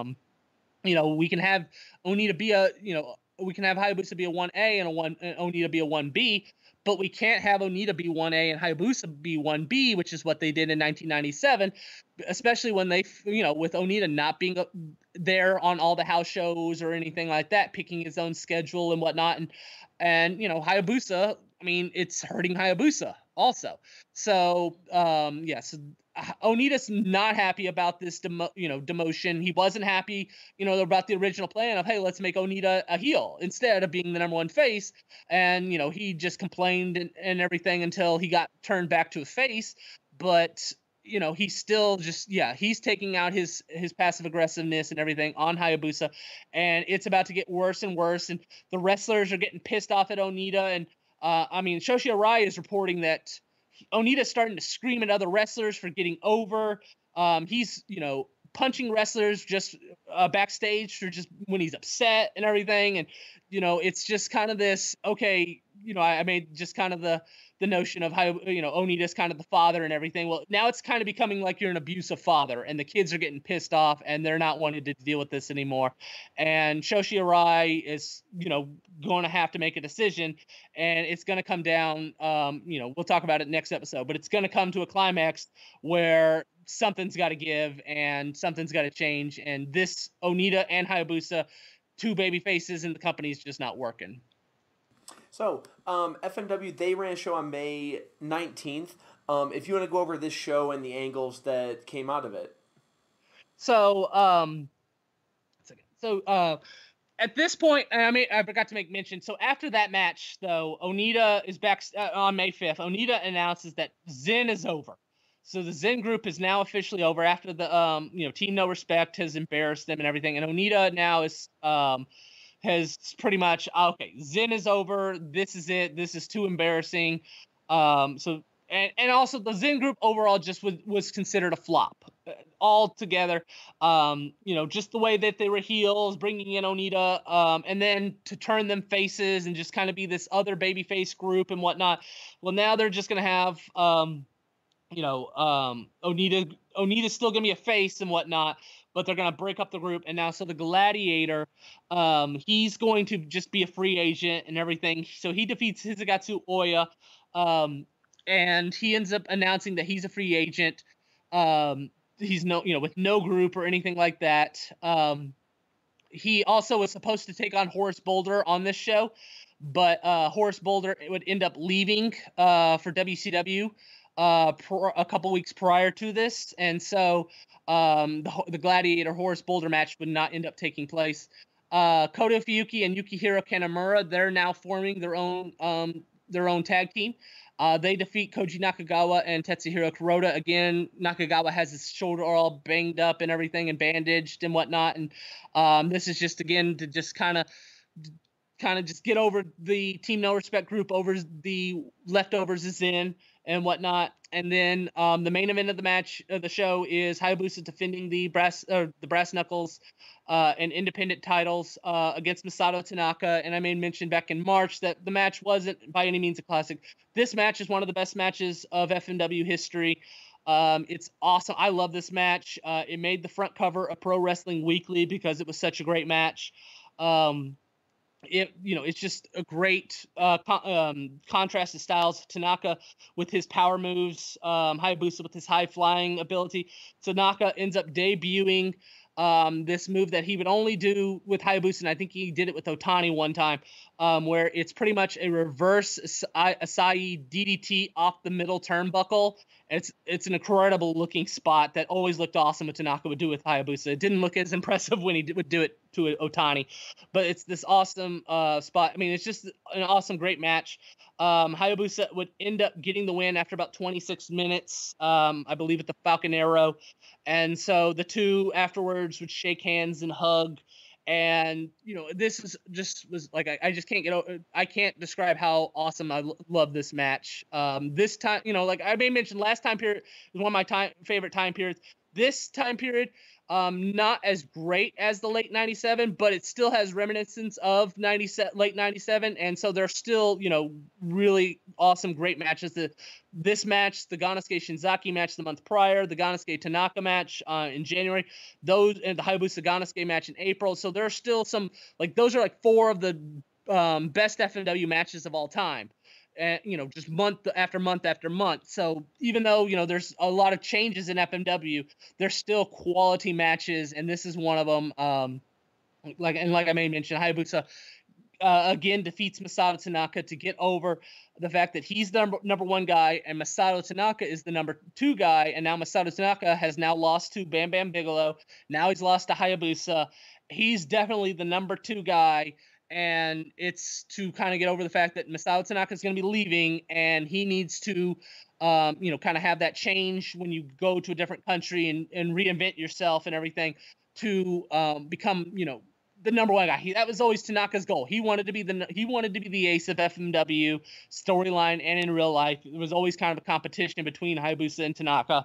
We can have Onita be we can have Hayabusa be a 1A and Onita be a 1B, but we can't have Onita be 1A and Hayabusa be 1B, which is what they did in 1997, especially when they, with Onita not being there on all the house shows or anything like that, picking his own schedule and whatnot. And Hayabusa, I mean, it's hurting Hayabusa also. So, so Onita's not happy about this demotion. He wasn't happy, about the original plan of, hey, let's make Onita a heel instead of being the number one face. And, he just complained and everything until he got turned back to a face. But, he's still just, he's taking out his passive aggressiveness and everything on Hayabusa. And it's about to get worse and worse. And the wrestlers are getting pissed off at Onita. And, Shoshi Arai is reporting that Onita's starting to scream at other wrestlers for getting over. He's, punching wrestlers just backstage for just when he's upset and everything. And, it's just kind of this, okay, I made just kind of the notion of how, Onita's kind of the father and everything. Well, now it's kind of becoming like you're an abusive father and the kids are getting pissed off and they're not wanting to deal with this anymore. And Shoshi Arai is, going to have to make a decision, and it's going to come down, we'll talk about it next episode, but it's going to come to a climax where something's got to give and something's got to change. And this Onita and Hayabusa, two baby faces in the company, is just not working. So, FMW, they ran a show on May 19th. If you want to go over this show and the angles that came out of it. So, at this point, I forgot to make mention. So after that match, though, Onita is back on May 5th. Onita announces that Zen is over. So the Zen group is now officially over after the, Team No Respect has embarrassed them and everything. And Onita now is, has pretty much, okay, Zen is over. This is it. This is too embarrassing. And also the Zen group overall just was considered a flop altogether. Just the way that they were heels, bringing in Onita, and then to turn them faces and just kind of be this other babyface group and whatnot. Well, now they're just going to have, Onita's still going to be a face and whatnot, but they're going to break up the group. And now, so the Gladiator, he's going to just be a free agent and everything. So he defeats Hizugatsu Oya, and he ends up announcing that he's a free agent. He's with no group or anything like that. He also was supposed to take on Horace Boulder on this show, but Horace Boulder would end up leaving for WCW a couple weeks prior to this, and so the Gladiator Horace Boulder match would not end up taking place. Kota Fuyuki and Yukihiro Kanemaru, they're now forming their own tag team. They defeat Koji Nakagawa and Tetsuhiro Kuroda. Again, Nakagawa has his shoulder all banged up and everything and bandaged and whatnot. And this is just, again, to just kind of just get over the Team No Respect group over the leftovers is in and whatnot. And then the main event of the match of the show is Hayabusa defending the brass knuckles and independent titles against Masato Tanaka. And I made mention back in March that the match wasn't by any means a classic. This match is one of the best matches of FMW history. It's awesome. I love this match. It made the front cover of Pro Wrestling Weekly because it was such a great match. It's just a great contrast of styles. Tanaka with his power moves, Hayabusa with his high flying ability. Tanaka ends up debuting this move that he would only do with Hayabusa, and I think he did it with Otani one time, where it's pretty much a reverse Asai DDT off the middle turnbuckle, It's an incredible looking spot that always looked awesome. What Tanaka would do with Hayabusa. It didn't look as impressive when he would do it to Otani, but it's this awesome spot. I mean, it's just an awesome, great match. Hayabusa would end up getting the win after about 26 minutes, I believe, at the Falcon Arrow, and so the two afterwards would shake hands and hug. And this was like I just can't get over. I can't describe how awesome I love this match. This time, like I may mention, last time period was one of my favorite time periods. This time period, not as great as the late '97, but it still has reminiscence of late '97, and so there's still really awesome, great matches. This match, the Ganosuke Shinzaki match the month prior, the Ganosuke Tanaka match in January, those, and the Hayabusa Ganosuke match in April. So there's still some, like, those are like four of the best FMW matches of all time. And just month after month after month. So even though there's a lot of changes in FMW, there's still quality matches, and this is one of them. Like I may mention, Hayabusa again defeats Masato Tanaka to get over the fact that he's the number one guy, and Masato Tanaka is the number two guy. And now Masato Tanaka has now lost to Bam Bam Bigelow. Now he's lost to Hayabusa. He's definitely the number two guy. And it's to kind of get over the fact that Masato Tanaka is going to be leaving, and he needs to, kind of have that change when you go to a different country and reinvent yourself and everything to become, the number one guy. That was always Tanaka's goal. He wanted to be the ace of FMW storyline and in real life. There was always kind of a competition between Hayabusa and Tanaka.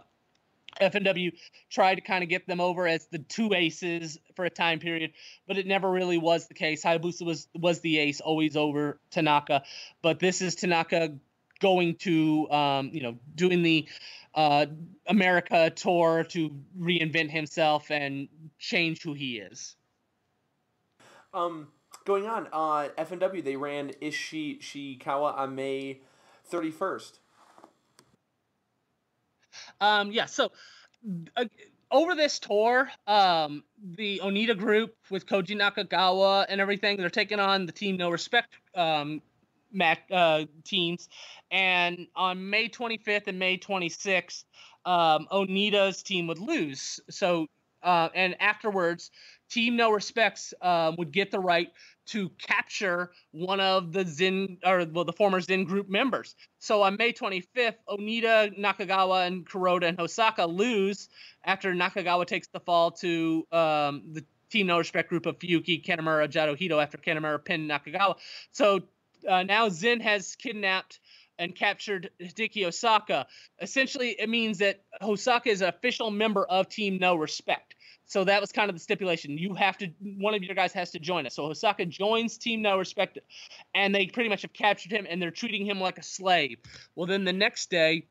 FMW tried to kind of get them over as the two aces for a time period, but it never really was the case. Hayabusa was the ace, always over Tanaka. But this is Tanaka going to, doing the America tour to reinvent himself and change who he is. Going on, FMW, they ran Ishikawa on May 31st. So over this tour, the Onita group with Koji Nakagawa and everything, they're taking on the Team No Respect teams. And on May 25th and May 26th, Onita's team would lose. So, and afterwards, Team No Respects would get the right to capture one of the the former Zen group members. So on May 25th, Onita, Nakagawa, and Kuroda and Hosaka lose after Nakagawa takes the fall to the Team No Respect group of Fuyuki, Kanemura, Jado Hito after Kanemura pinned Nakagawa. So now Zen has kidnapped and captured Hideki Hosaka. Essentially, it means that Hosaka is an official member of Team No Respect. So that was kind of the stipulation. One of your guys has to join us. So Hosaka joins Team No Respect, and they pretty much have captured him, and they're treating him like a slave. Well, then the next day,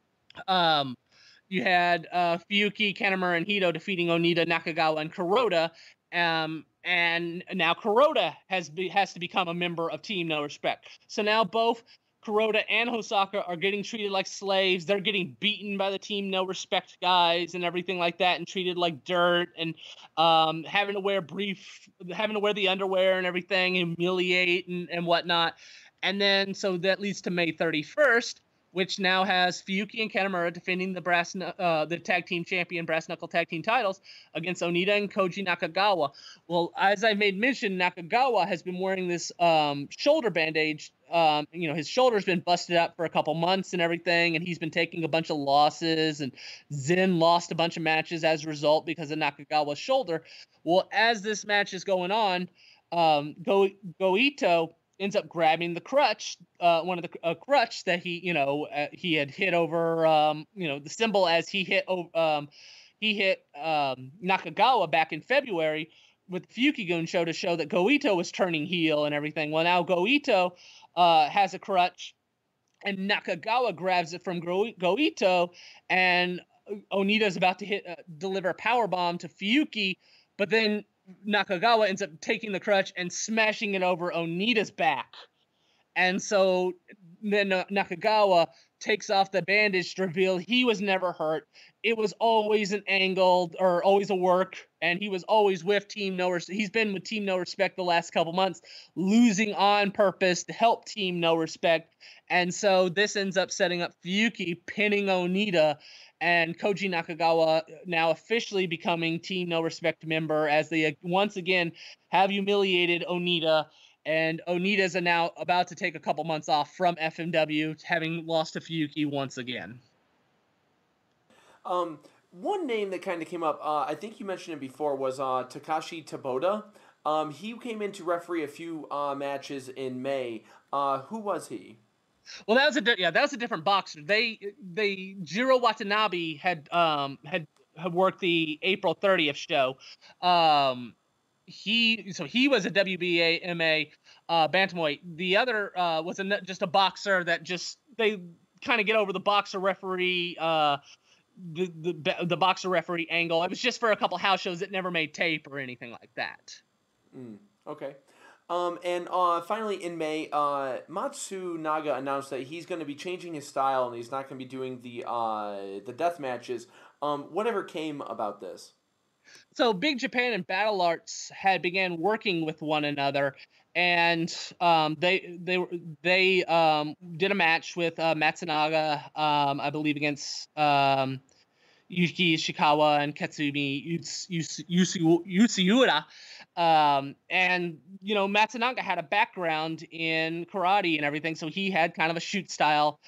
you had Fuyuki, Kanemura, and Hito defeating Onita, Nakagawa, and Kuroda. And now Kuroda has to become a member of Team No Respect. So now both Kuroda and Hosaka are getting treated like slaves. They're getting beaten by the Team No Respect guys and everything like that, and treated like dirt, and having to wear the underwear and everything, and humiliate and whatnot. And then so that leads to May 31st, which now has Fuyuki and Kanemura defending the tag team champion brass knuckle tag team titles against Onita and Koji Nakagawa. Well, as I made mention, Nakagawa has been wearing this shoulder bandage. His shoulder's been busted up for a couple months and everything, and he's been taking a bunch of losses, and Zen lost a bunch of matches as a result because of Nakagawa's shoulder. Well, as this match is going on, Goito ends up grabbing the crutch, one of the crutch that he had hit over, the symbol as he hit Nakagawa back in February with the Fukigun show to show that Goito was turning heel and everything. Well, now Goito has a crutch, and Nakagawa grabs it from Goito, and Onita's about to deliver a powerbomb to Fuyuki, but then Nakagawa ends up taking the crutch and smashing it over Onita's back. And so then Nakagawa takes off the bandage to reveal he was never hurt. It was always an angle or always a work, and he was always with Team No Respect. He's been with Team No Respect the last couple months, losing on purpose to help Team No Respect. And so this ends up setting up Fuyuki pinning Onita, and Koji Nakagawa now officially becoming Team No Respect member as they once again have humiliated Onita. And Onita's now about to take a couple months off from FMW, having lost to Fuyuki once again. One name that kind of came up, I think you mentioned it before, was Takashi Taboda. He came in to referee a few matches in May. Who was he? Well, that was a different boxer. Jiro Watanabe had worked the April 30th show. He was a WBA bantamweight. The other was just a boxer that they kind of get over the boxer referee the boxer referee angle. It was just for a couple house shows that never made tape or anything like that. Okay. And finally in May, Matsunaga announced that he's going to be changing his style and he's not going to be doing the death matches. Whatever came about this? So Big Japan and Battle Arts had began working with one another, and they did a match with Matsunaga, I believe, against Yuki Ishikawa and Katsumi Yusuura. And Matsunaga had a background in karate and everything, so he had kind of a shoot style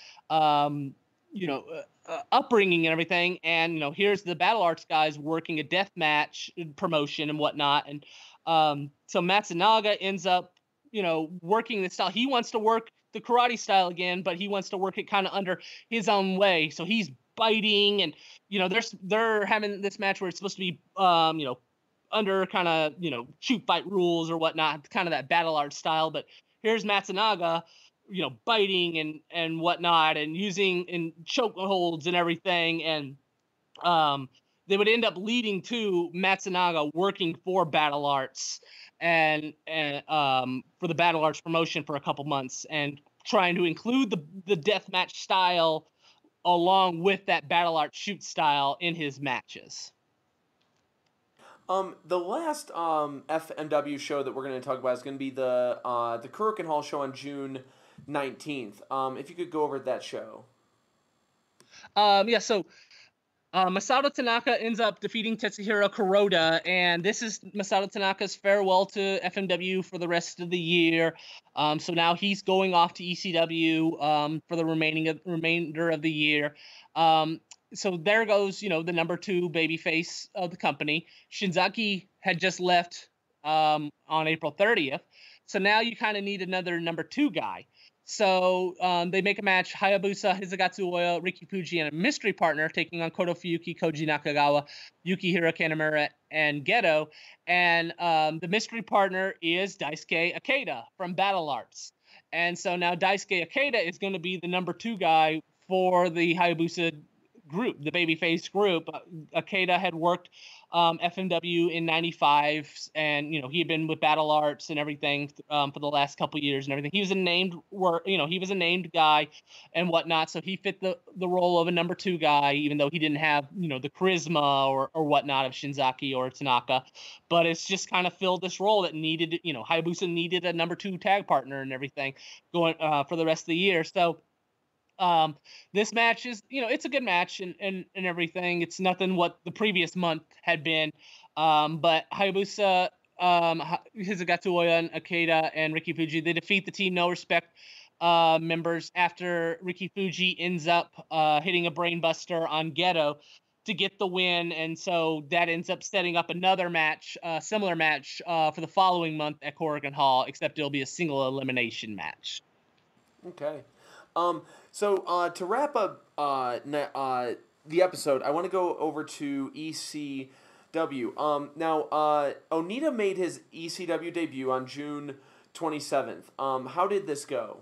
upbringing and everything. And here's the Battle Arts guys working a death match promotion and whatnot. And so Matsunaga ends up working the style. He wants to work the karate style again, but he wants to work it kind of under his own way. So he's biting, and they're having this match where it's supposed to be under kind of shoot fight rules or whatnot, kind of that Battle Arts style. But here's Matsunaga biting and whatnot, and using in choke holds and everything. And they would end up leading to Matsunaga working for Battle Arts and for the Battle Arts promotion for a couple months, and trying to include the deathmatch style along with that Battle Arts shoot style in his matches. The last FMW show that we're going to talk about is going to be the Kurokan Hall show on June 19th. If you could go over that show. So Masato Tanaka ends up defeating Tetsuhiro Kuroda, and this is Masato Tanaka's farewell to FMW for the rest of the year. So now he's going off to ECW for the remainder of the year. So there goes, the number 2 babyface of the company. Shinzaki had just left on April 30th. So now you kind of need another number 2 guy. So they make a match: Hayabusa, Hisagatsu Oya, Riki Fuji, and a mystery partner taking on Koto Fuyuki, Koji Nakagawa, Yukihiro Kanemaru, and Geto. And the mystery partner is Daisuke Ikeda from Battle Arts. And so now Daisuke Ikeda is going to be the number 2 guy for the Hayabusa group, the babyface group. Ikeda had worked FMW in '95, and he had been with Battle Arts and everything for the last couple years and everything. He was a named guy and whatnot, so he fit the role of a number 2 guy, even though he didn't have the charisma or whatnot of Shinzaki or Tanaka. But it's just kind of filled this role that needed, Hayabusa needed a number 2 tag partner and everything going for the rest of the year. So this match is, it's a good match and everything. It's nothing what the previous month had been. But Hayabusa, Hisagatsu Oya, and Ikeda, and Riki Fuji, they defeat the Team No Respect members after Riki Fuji ends up hitting a brainbuster on Geto to get the win. And so that ends up setting up another match, similar match for the following month at Korakuen Hall, except it'll be a single elimination match. Okay. So to wrap up the episode, I want to go over to ECW. Now, Onita made his ECW debut on June 27th. How did this go?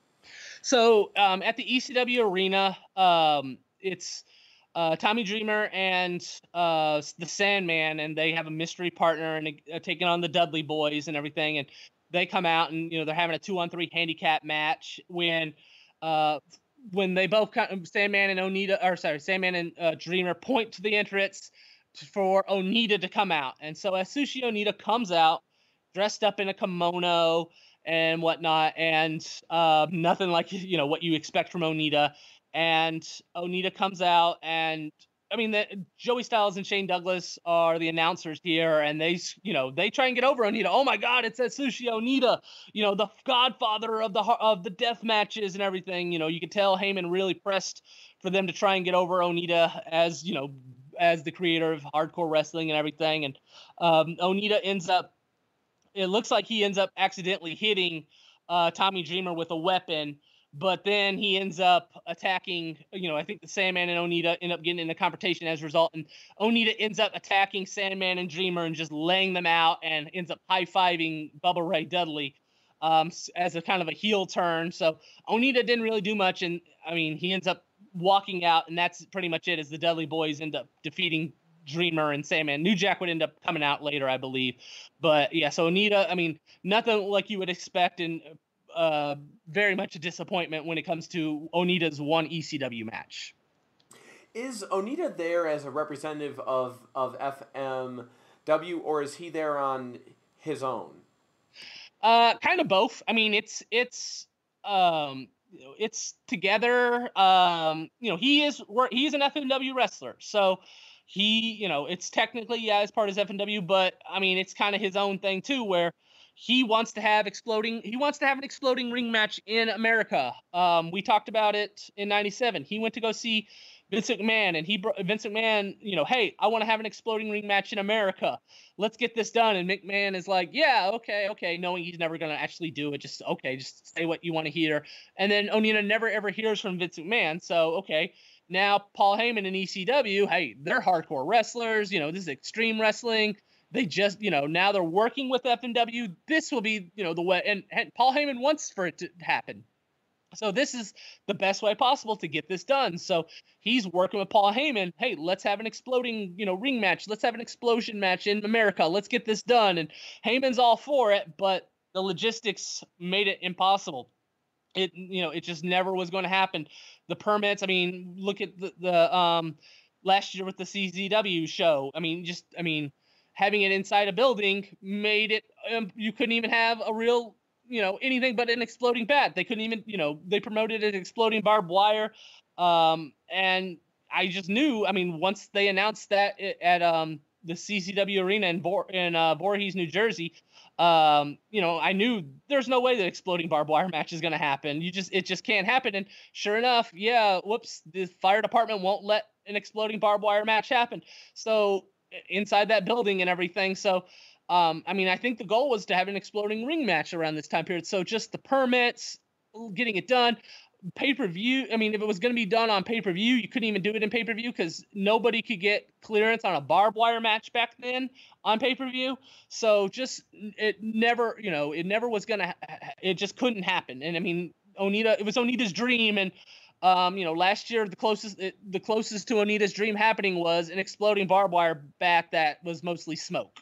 So at the ECW arena, it's Tommy Dreamer and the Sandman, and they have a mystery partner and taking on the Dudley Boys and everything. And they come out and they're having a 2-on-3 handicap match when when they both Sandman and Dreamer point to the entrance for Onita to come out. And so Atsushi Onita comes out dressed up in a kimono and whatnot, and nothing like what you expect from Onita. And Onita comes out, and I mean, Joey Styles and Shane Douglas are the announcers here, and they try and get over Onita. Oh my God, it's Atsushi Onita, the godfather of the death matches and everything. You can tell Heyman really pressed for them to try and get over Onita as the creator of hardcore wrestling and everything. And Onita it looks like he ends up accidentally hitting Tommy Dreamer with a weapon. But then he ends up attacking, I think the Sandman and Onita end up getting in a confrontation as a result. And Onita ends up attacking Sandman and Dreamer and just laying them out, and ends up high-fiving Bubba Ray Dudley as a kind of a heel turn. So Onita didn't really do much. And, I mean, he ends up walking out, and that's pretty much it, as the Dudley Boys end up defeating Dreamer and Sandman. New Jack would end up coming out later, I believe. But, yeah, so Onita, I mean, nothing like you would expect, and very much a disappointment when it comes to Onita's one ECW match. Is Onita there as a representative of FMW, or is he there on his own? Kind of both. I mean, it's together. He's an FMW wrestler, so he, it's technically as part of FMW, but I mean, it's kind of his own thing too, where he wants to have an exploding ring match in America. We talked about it in '97. He went to go see Vince McMahon, and Vince McMahon, hey, I want to have an exploding ring match in America. Let's get this done. And McMahon is like, yeah, okay, knowing he's never going to actually do it. Just say what you want to hear. And then Onita never ever hears from Vince McMahon. So, okay, now Paul Heyman and ECW, hey, they're hardcore wrestlers. This is extreme wrestling. They just, now they're working with FMW. This will be, the way, and Paul Heyman wants for it to happen. So this is the best way possible to get this done. So he's working with Paul Heyman. Hey, let's have an exploding, ring match. Let's have an explosion match in America. Let's get this done. And Heyman's all for it, but the logistics made it impossible. It just never was going to happen. The permits, I mean, look at the last year with the CZW show. Having it inside a building made it, you couldn't even have a real, anything but an exploding bat. They couldn't even, they promoted it exploding barbed wire. And I just knew, once they announced that at the CCW arena in Voorhees, New Jersey, I knew there's no way that exploding barbed wire match is going to happen. It just can't happen. And sure enough, the fire department won't let an exploding barbed wire match happen. So inside that building and everything. So, I think the goal was to have an exploding ring match around this time period. So just the permits, getting it done. Pay-per-view, if it was going to be done on pay-per-view, you couldn't even do it in pay-per-view because nobody could get clearance on a barbed wire match back then on pay-per-view. So it never was going to, it just couldn't happen. And Onita, it was Onita's dream. And last year, the closest to Onita's dream happening was an exploding barbed wire bat that was mostly smoke.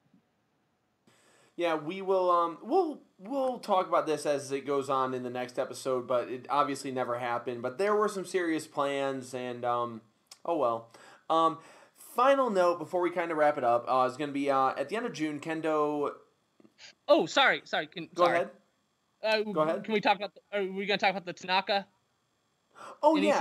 Yeah, we will. We'll talk about this as it goes on in the next episode, but it obviously never happened. But there were some serious plans, and oh well. Final note before we kind of wrap it up is going to be at the end of June. Kendo. Oh, sorry. Go ahead. Go ahead. Can we talk about? Are we going to talk about the Tanaka? Oh yeah.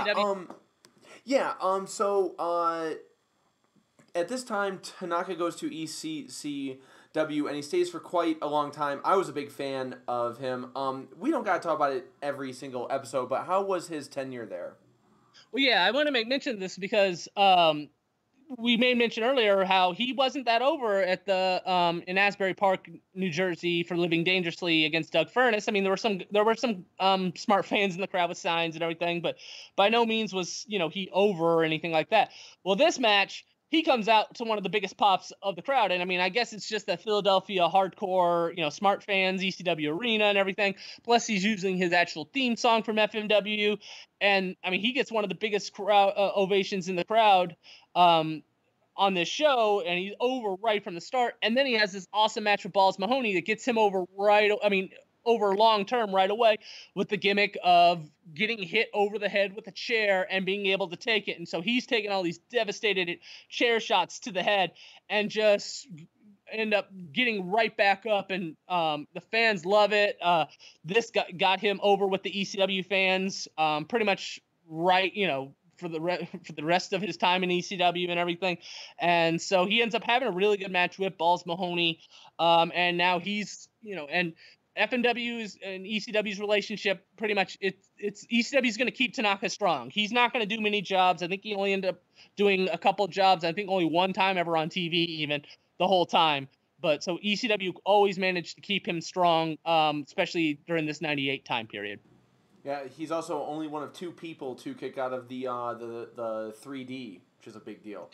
So at this time, Tanaka goes to ECCW, and he stays for quite a long time. I was a big fan of him. We don't got to talk about it every single episode, but how was his tenure there? Well, yeah, I want to make mention of this because we made mention earlier how he wasn't that over at the in Asbury Park, New Jersey, for Living Dangerously against Doug Furnace. There were some smart fans in the crowd with signs and everything, but by no means was he over or anything like that. Well, this match, he comes out to one of the biggest pops of the crowd. And I guess it's just that Philadelphia hardcore, smart fans, ECW arena and everything. Plus he's using his actual theme song from FMW. And he gets one of the biggest crowd ovations in the crowd on this show. And he's over right from the start. And then he has this awesome match with Balls Mahoney that gets him over over long term right away with the gimmick of getting hit over the head with a chair and being able to take it. And so he's taking all these devastated chair shots to the head and just end up getting right back up, and the fans love it. This got him over with the ECW fans, pretty much right, for the rest of his time in ECW and everything. And so he ends up having a really good match with Balls Mahoney, and now he's, and FMW's and ECW's relationship, pretty much it's ECW's going to keep Tanaka strong. He's not going to do many jobs. I think he only ended up doing a couple jobs. I think only one time ever on TV, even the whole time. But so ECW always managed to keep him strong, especially during this '98 time period. Yeah, he's also only one of 2 people to kick out of the 3D, which is a big deal.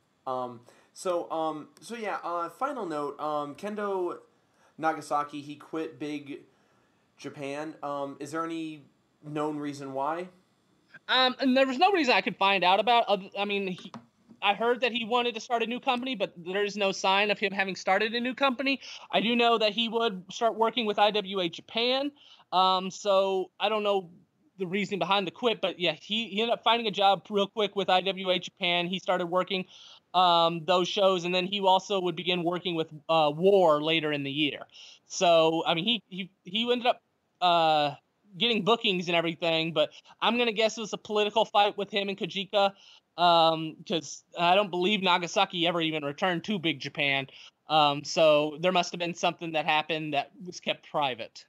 So yeah. Final note. Kendo Nagasaki, he quit Big Japan. Is there any known reason why? And there was no reason I could find out about. I heard that he wanted to start a new company, but there is no sign of him having started a new company. I do know that he would start working with IWA Japan. So I don't know the reasoning behind the quit, but yeah, he ended up finding a job real quick with IWA Japan. He started working those shows, and then he also would begin working with War later in the year. So I mean, he ended up getting bookings and everything, but I'm gonna guess it was a political fight with him and Kojika, because I don't believe Nagasaki ever even returned to Big Japan. So there must have been something that happened that was kept private.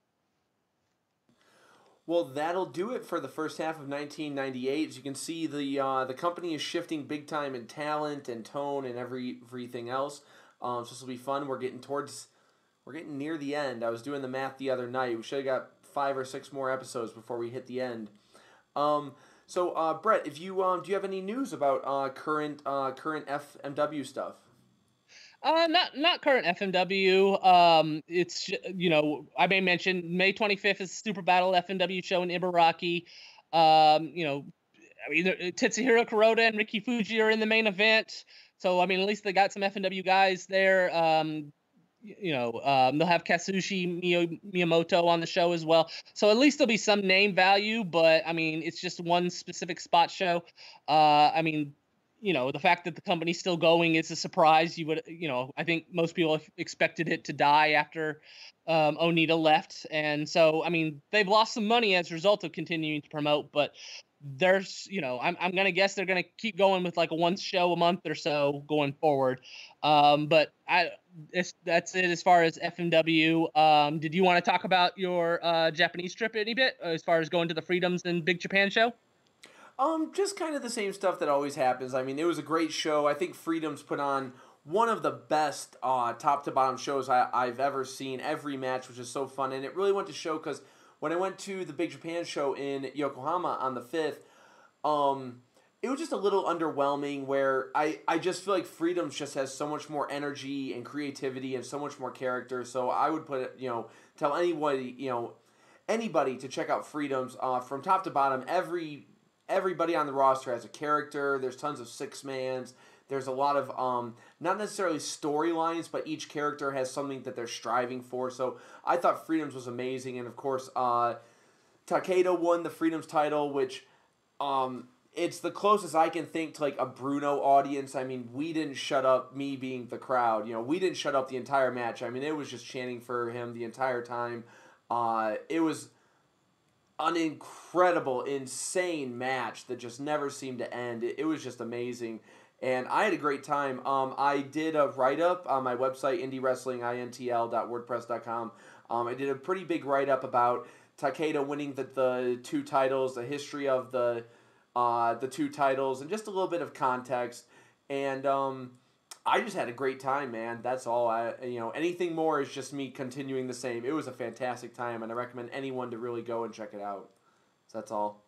Well, that'll do it for the first half of 1998. As you can see, the company is shifting big time in talent and tone and everything else. So this will be fun. We're getting near the end. I was doing the math the other night. We should have got 5 or 6 more episodes before we hit the end. So Brett, if you do you have any news about current FMW stuff? Not current FMW. It's I may mention May 25th is Super Battle FMW show in Ibaraki. Tetsuhiro Kuroda and Ricky Fuji are in the main event. So I mean, at least they got some FMW guys there. They'll have Kazushi Miyamoto on the show as well. So at least there'll be some name value, but I mean, it's just one specific spot show. The fact that the company's still going is a surprise. I think most people expected it to die after Onita left. And so, I mean, they've lost some money as a result of continuing to promote, but there's, I'm going to guess they're going to keep going with like a one show a month or so going forward. But that's it as far as FMW. Did you want to talk about your Japanese trip any bit as far as going to the Freedoms and Big Japan show? Just kind of the same stuff that always happens. I mean, it was a great show. I think Freedom's put on one of the best top to bottom shows I've ever seen. Every match was just so fun, and it really went to show because when I went to the Big Japan show in Yokohama on the 5th, it was just a little underwhelming where I just feel like Freedoms just has so much more energy and creativity and so much more character. So I would put it, tell anybody to check out Freedoms from top to bottom. Everybody on the roster has a character. There's tons of six-mans. There's a lot of, not necessarily storylines, but each character has something that they're striving for. So I thought Freedoms was amazing. And, of course, Takeda won the Freedoms title, which it's the closest I can think to, like, a Bruno audience. I mean, we didn't shut up, me being the crowd. We didn't shut up the entire match. I mean, it was just chanting for him the entire time. It was an incredible, insane match that just never seemed to end. It was just amazing, and I had a great time. I did a write-up on my website, indiewrestlingintl.wordpress.com. I did a pretty big write-up about Takeda winning the 2 titles, the history of the 2 titles, and just a little bit of context. And I just had a great time, man. That's all. Anything more is just me continuing the same. It was a fantastic time, and I recommend anyone to really go and check it out. So that's all.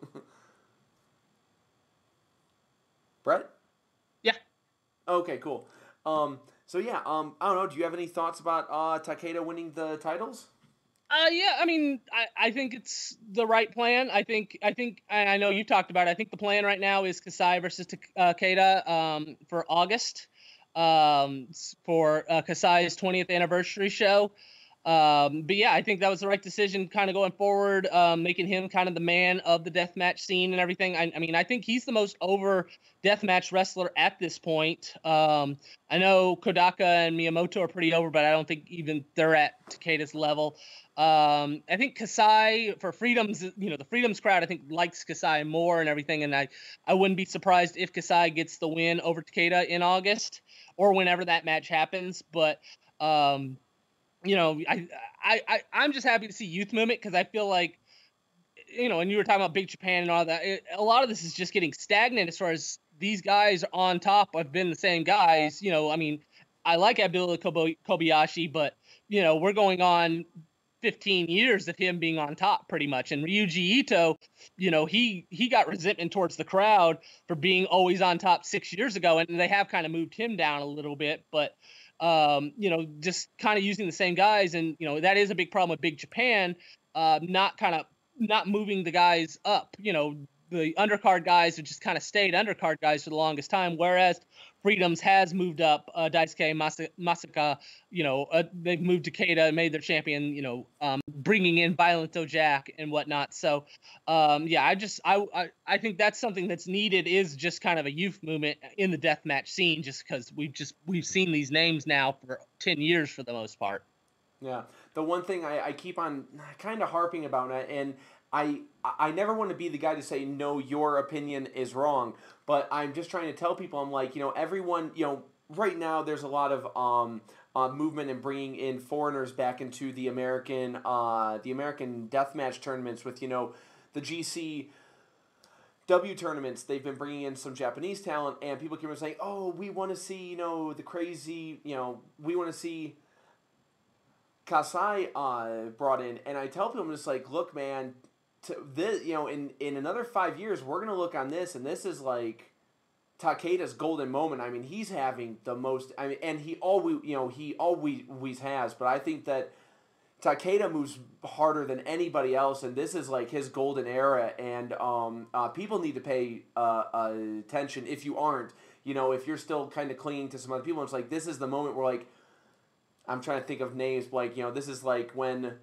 Brett? Yeah. Okay, cool. I don't know. Do you have any thoughts about Takeda winning the titles? Yeah, I mean, I think it's the right plan. I think I know you talked about it. I think the plan right now is Kasai versus Takeda for August. For Kasai's 20th anniversary show. But yeah, I think that was the right decision kind of going forward, making him kind of the man of the deathmatch scene and everything. I mean, I think he's the most over deathmatch wrestler at this point. I know Kodaka and Miyamoto are pretty over, but I don't think even they're at Takeda's level. I think Kasai for Freedom's, the Freedom's crowd, I think likes Kasai more and everything. And I wouldn't be surprised if Kasai gets the win over Takeda in August or whenever that match happens. But, I'm just happy to see youth movement because I feel like, and you were talking about Big Japan and all that, a lot of this is just getting stagnant as far as these guys on top have been the same guys. I mean, I like Abdullah Kobayashi, but, we're going on 15 years of him being on top pretty much. And Ryuji Ito, he got resentment towards the crowd for being always on top 6 years ago. And they have kind of moved him down a little bit, but just kind of using the same guys. And, that is a big problem with Big Japan, not moving the guys up. The undercard guys have just kind of stayed undercard guys for the longest time, whereas Freedoms has moved up. Daisuke Masaka, they've moved Takeda and made their champion, bringing in Violento Jack and whatnot. So, I think that's something that's needed, is just kind of a youth movement in the deathmatch scene, just because we've seen these names now for 10 years for the most part. Yeah. The one thing I keep on kind of harping about it, and I never want to be the guy to say, no, your opinion is wrong, but I'm just trying to tell people, I'm like, everyone, right now there's a lot of movement in bringing in foreigners back into the American deathmatch tournaments with, the GCW tournaments. They've been bringing in some Japanese talent, and people keep saying, oh, we want to see, the crazy, we want to see Kasai brought in. And I tell people, I'm just like, look, man, this, in another 5 years, we're gonna look on this, and this is like Takeda's golden moment. I mean, he's having the most. I mean, and he always has. But I think that Takeda moves harder than anybody else, and this is like his golden era. And people need to pay attention. If you aren't, if you're still kind of clinging to some other people, it's like this is the moment where, like, I'm trying to think of names, like, this is like when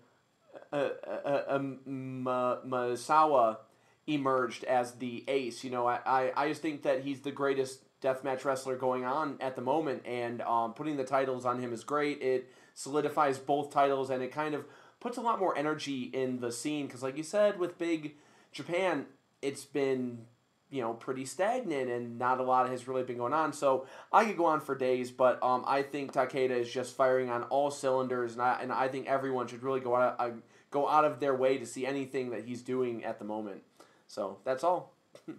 Masawa emerged as the ace. I just think that he's the greatest deathmatch wrestler going on at the moment, and putting the titles on him is great. It solidifies both titles, and it kind of puts a lot more energy in the scene, because like you said, with Big Japan, it's been pretty stagnant, and not a lot has really been going on. So I could go on for days, but I think Takeda is just firing on all cylinders, and I think everyone should really go out of their way to see anything that he's doing at the moment. So that's all.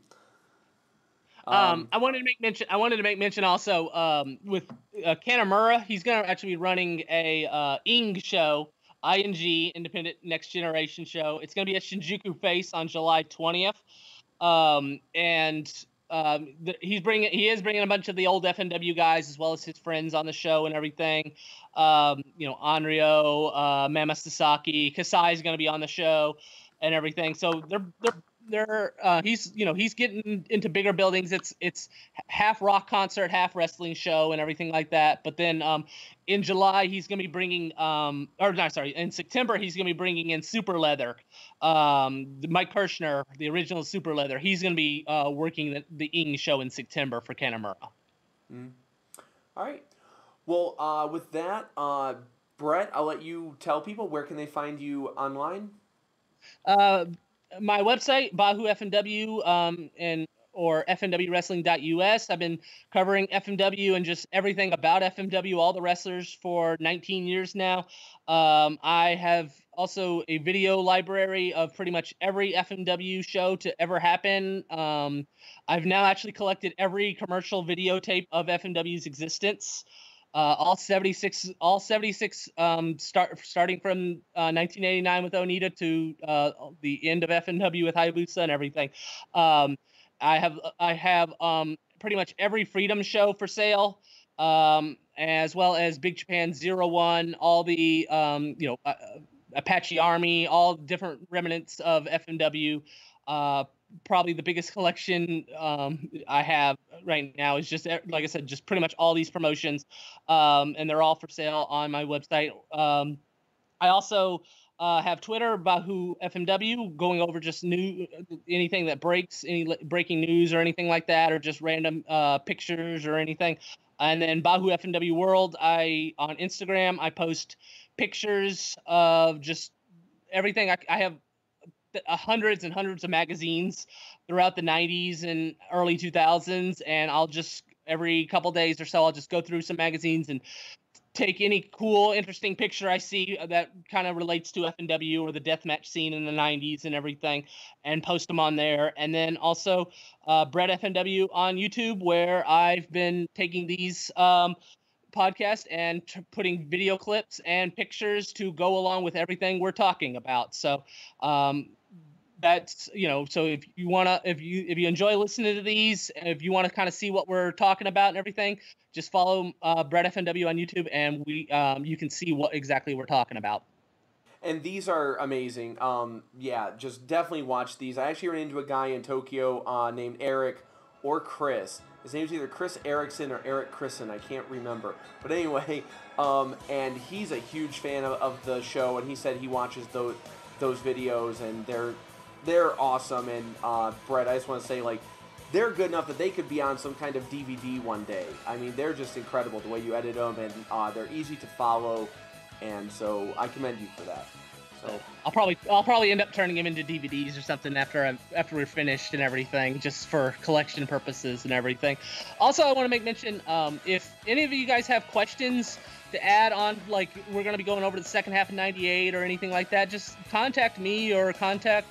I wanted to make mention also with Kanamura. He's going to actually be running a ING show, ING Independent Next Generation show. It's going to be at Shinjuku Face on July 20th. He is bringing a bunch of the old FMW guys as well as his friends on the show and everything. Anryo, Mama Sasaki, Kasai is going to be on the show and everything. So he's getting into bigger buildings. It's half rock concert, half wrestling show and everything like that. But then in July he's going to be bringing in September he's going to be bringing in Super Leather. Mike Kirshner, the original Super Leather, he's going to be working the ING show in September for Kanamura. Mm-hmm. All right. Well, with that, Brett, I'll let you tell people where can they find you online. My website, Bahu FMW, or FMWWrestling.us. I've been covering FMW and just everything about FMW, all the wrestlers, for 19 years now. I have also a video library of pretty much every FMW show to ever happen. I've now actually collected every commercial videotape of FMW's existence. All 76, starting from 1989 with Onita to the end of FMW with Hayabusa and everything. I have pretty much every Freedom show for sale, as well as Big Japan 01, all the Apache Army, all different remnants of FMW. Probably the biggest collection I have right now is just, like I said, just pretty much all these promotions, and they're all for sale on my website. I also have Twitter, Bahu FMW, going over just anything that breaks, any breaking news or anything like that, or just random pictures or anything. And then Bahu FMW World, on Instagram, I post pictures of just everything. I have hundreds and hundreds of magazines throughout the 90s and early 2000s, and I'll just every couple days or so I'll just go through some magazines and take any cool, interesting picture I see that kind of relates to FMW or the deathmatch scene in the 90s and everything, and post them on there. And then also Brett FMW on YouTube, where I've been taking these podcasts and putting video clips and pictures to go along with everything we're talking about. So that's, so if you enjoy listening to these, if you want to kind of see what we're talking about and everything, just follow Brett FMW on YouTube, and you can see what exactly we're talking about. And these are amazing. Yeah, just definitely watch these. I actually ran into a guy in Tokyo named Eric or Chris. His name's either Chris Erickson or Eric Christen. I can't remember. But anyway, and he's a huge fan of the show, and he said he watches those videos, and they're awesome. And Brett, I just want to say, like, they're good enough that they could be on some kind of DVD one day. I mean, they're just incredible the way you edit them, and they're easy to follow, and so I commend you for that. So I'll probably end up turning them into DVDs or something after we're finished and everything, just for collection purposes and everything. Also, I want to make mention, if any of you guys have questions to add on, like we're going to be going over the second half of '98 or anything like that, just contact me or contact.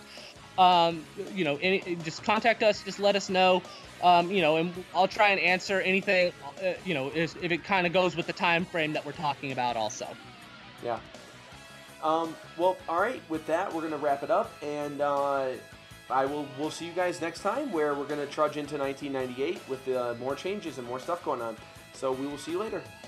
Just contact us. Just let us know. And I'll try and answer anything. If it kind of goes with the time frame that we're talking about, also. Yeah. Well, all right. With that, we're gonna wrap it up, and we'll see you guys next time, where we're gonna trudge into 1998 with more changes and more stuff going on. So we will see you later.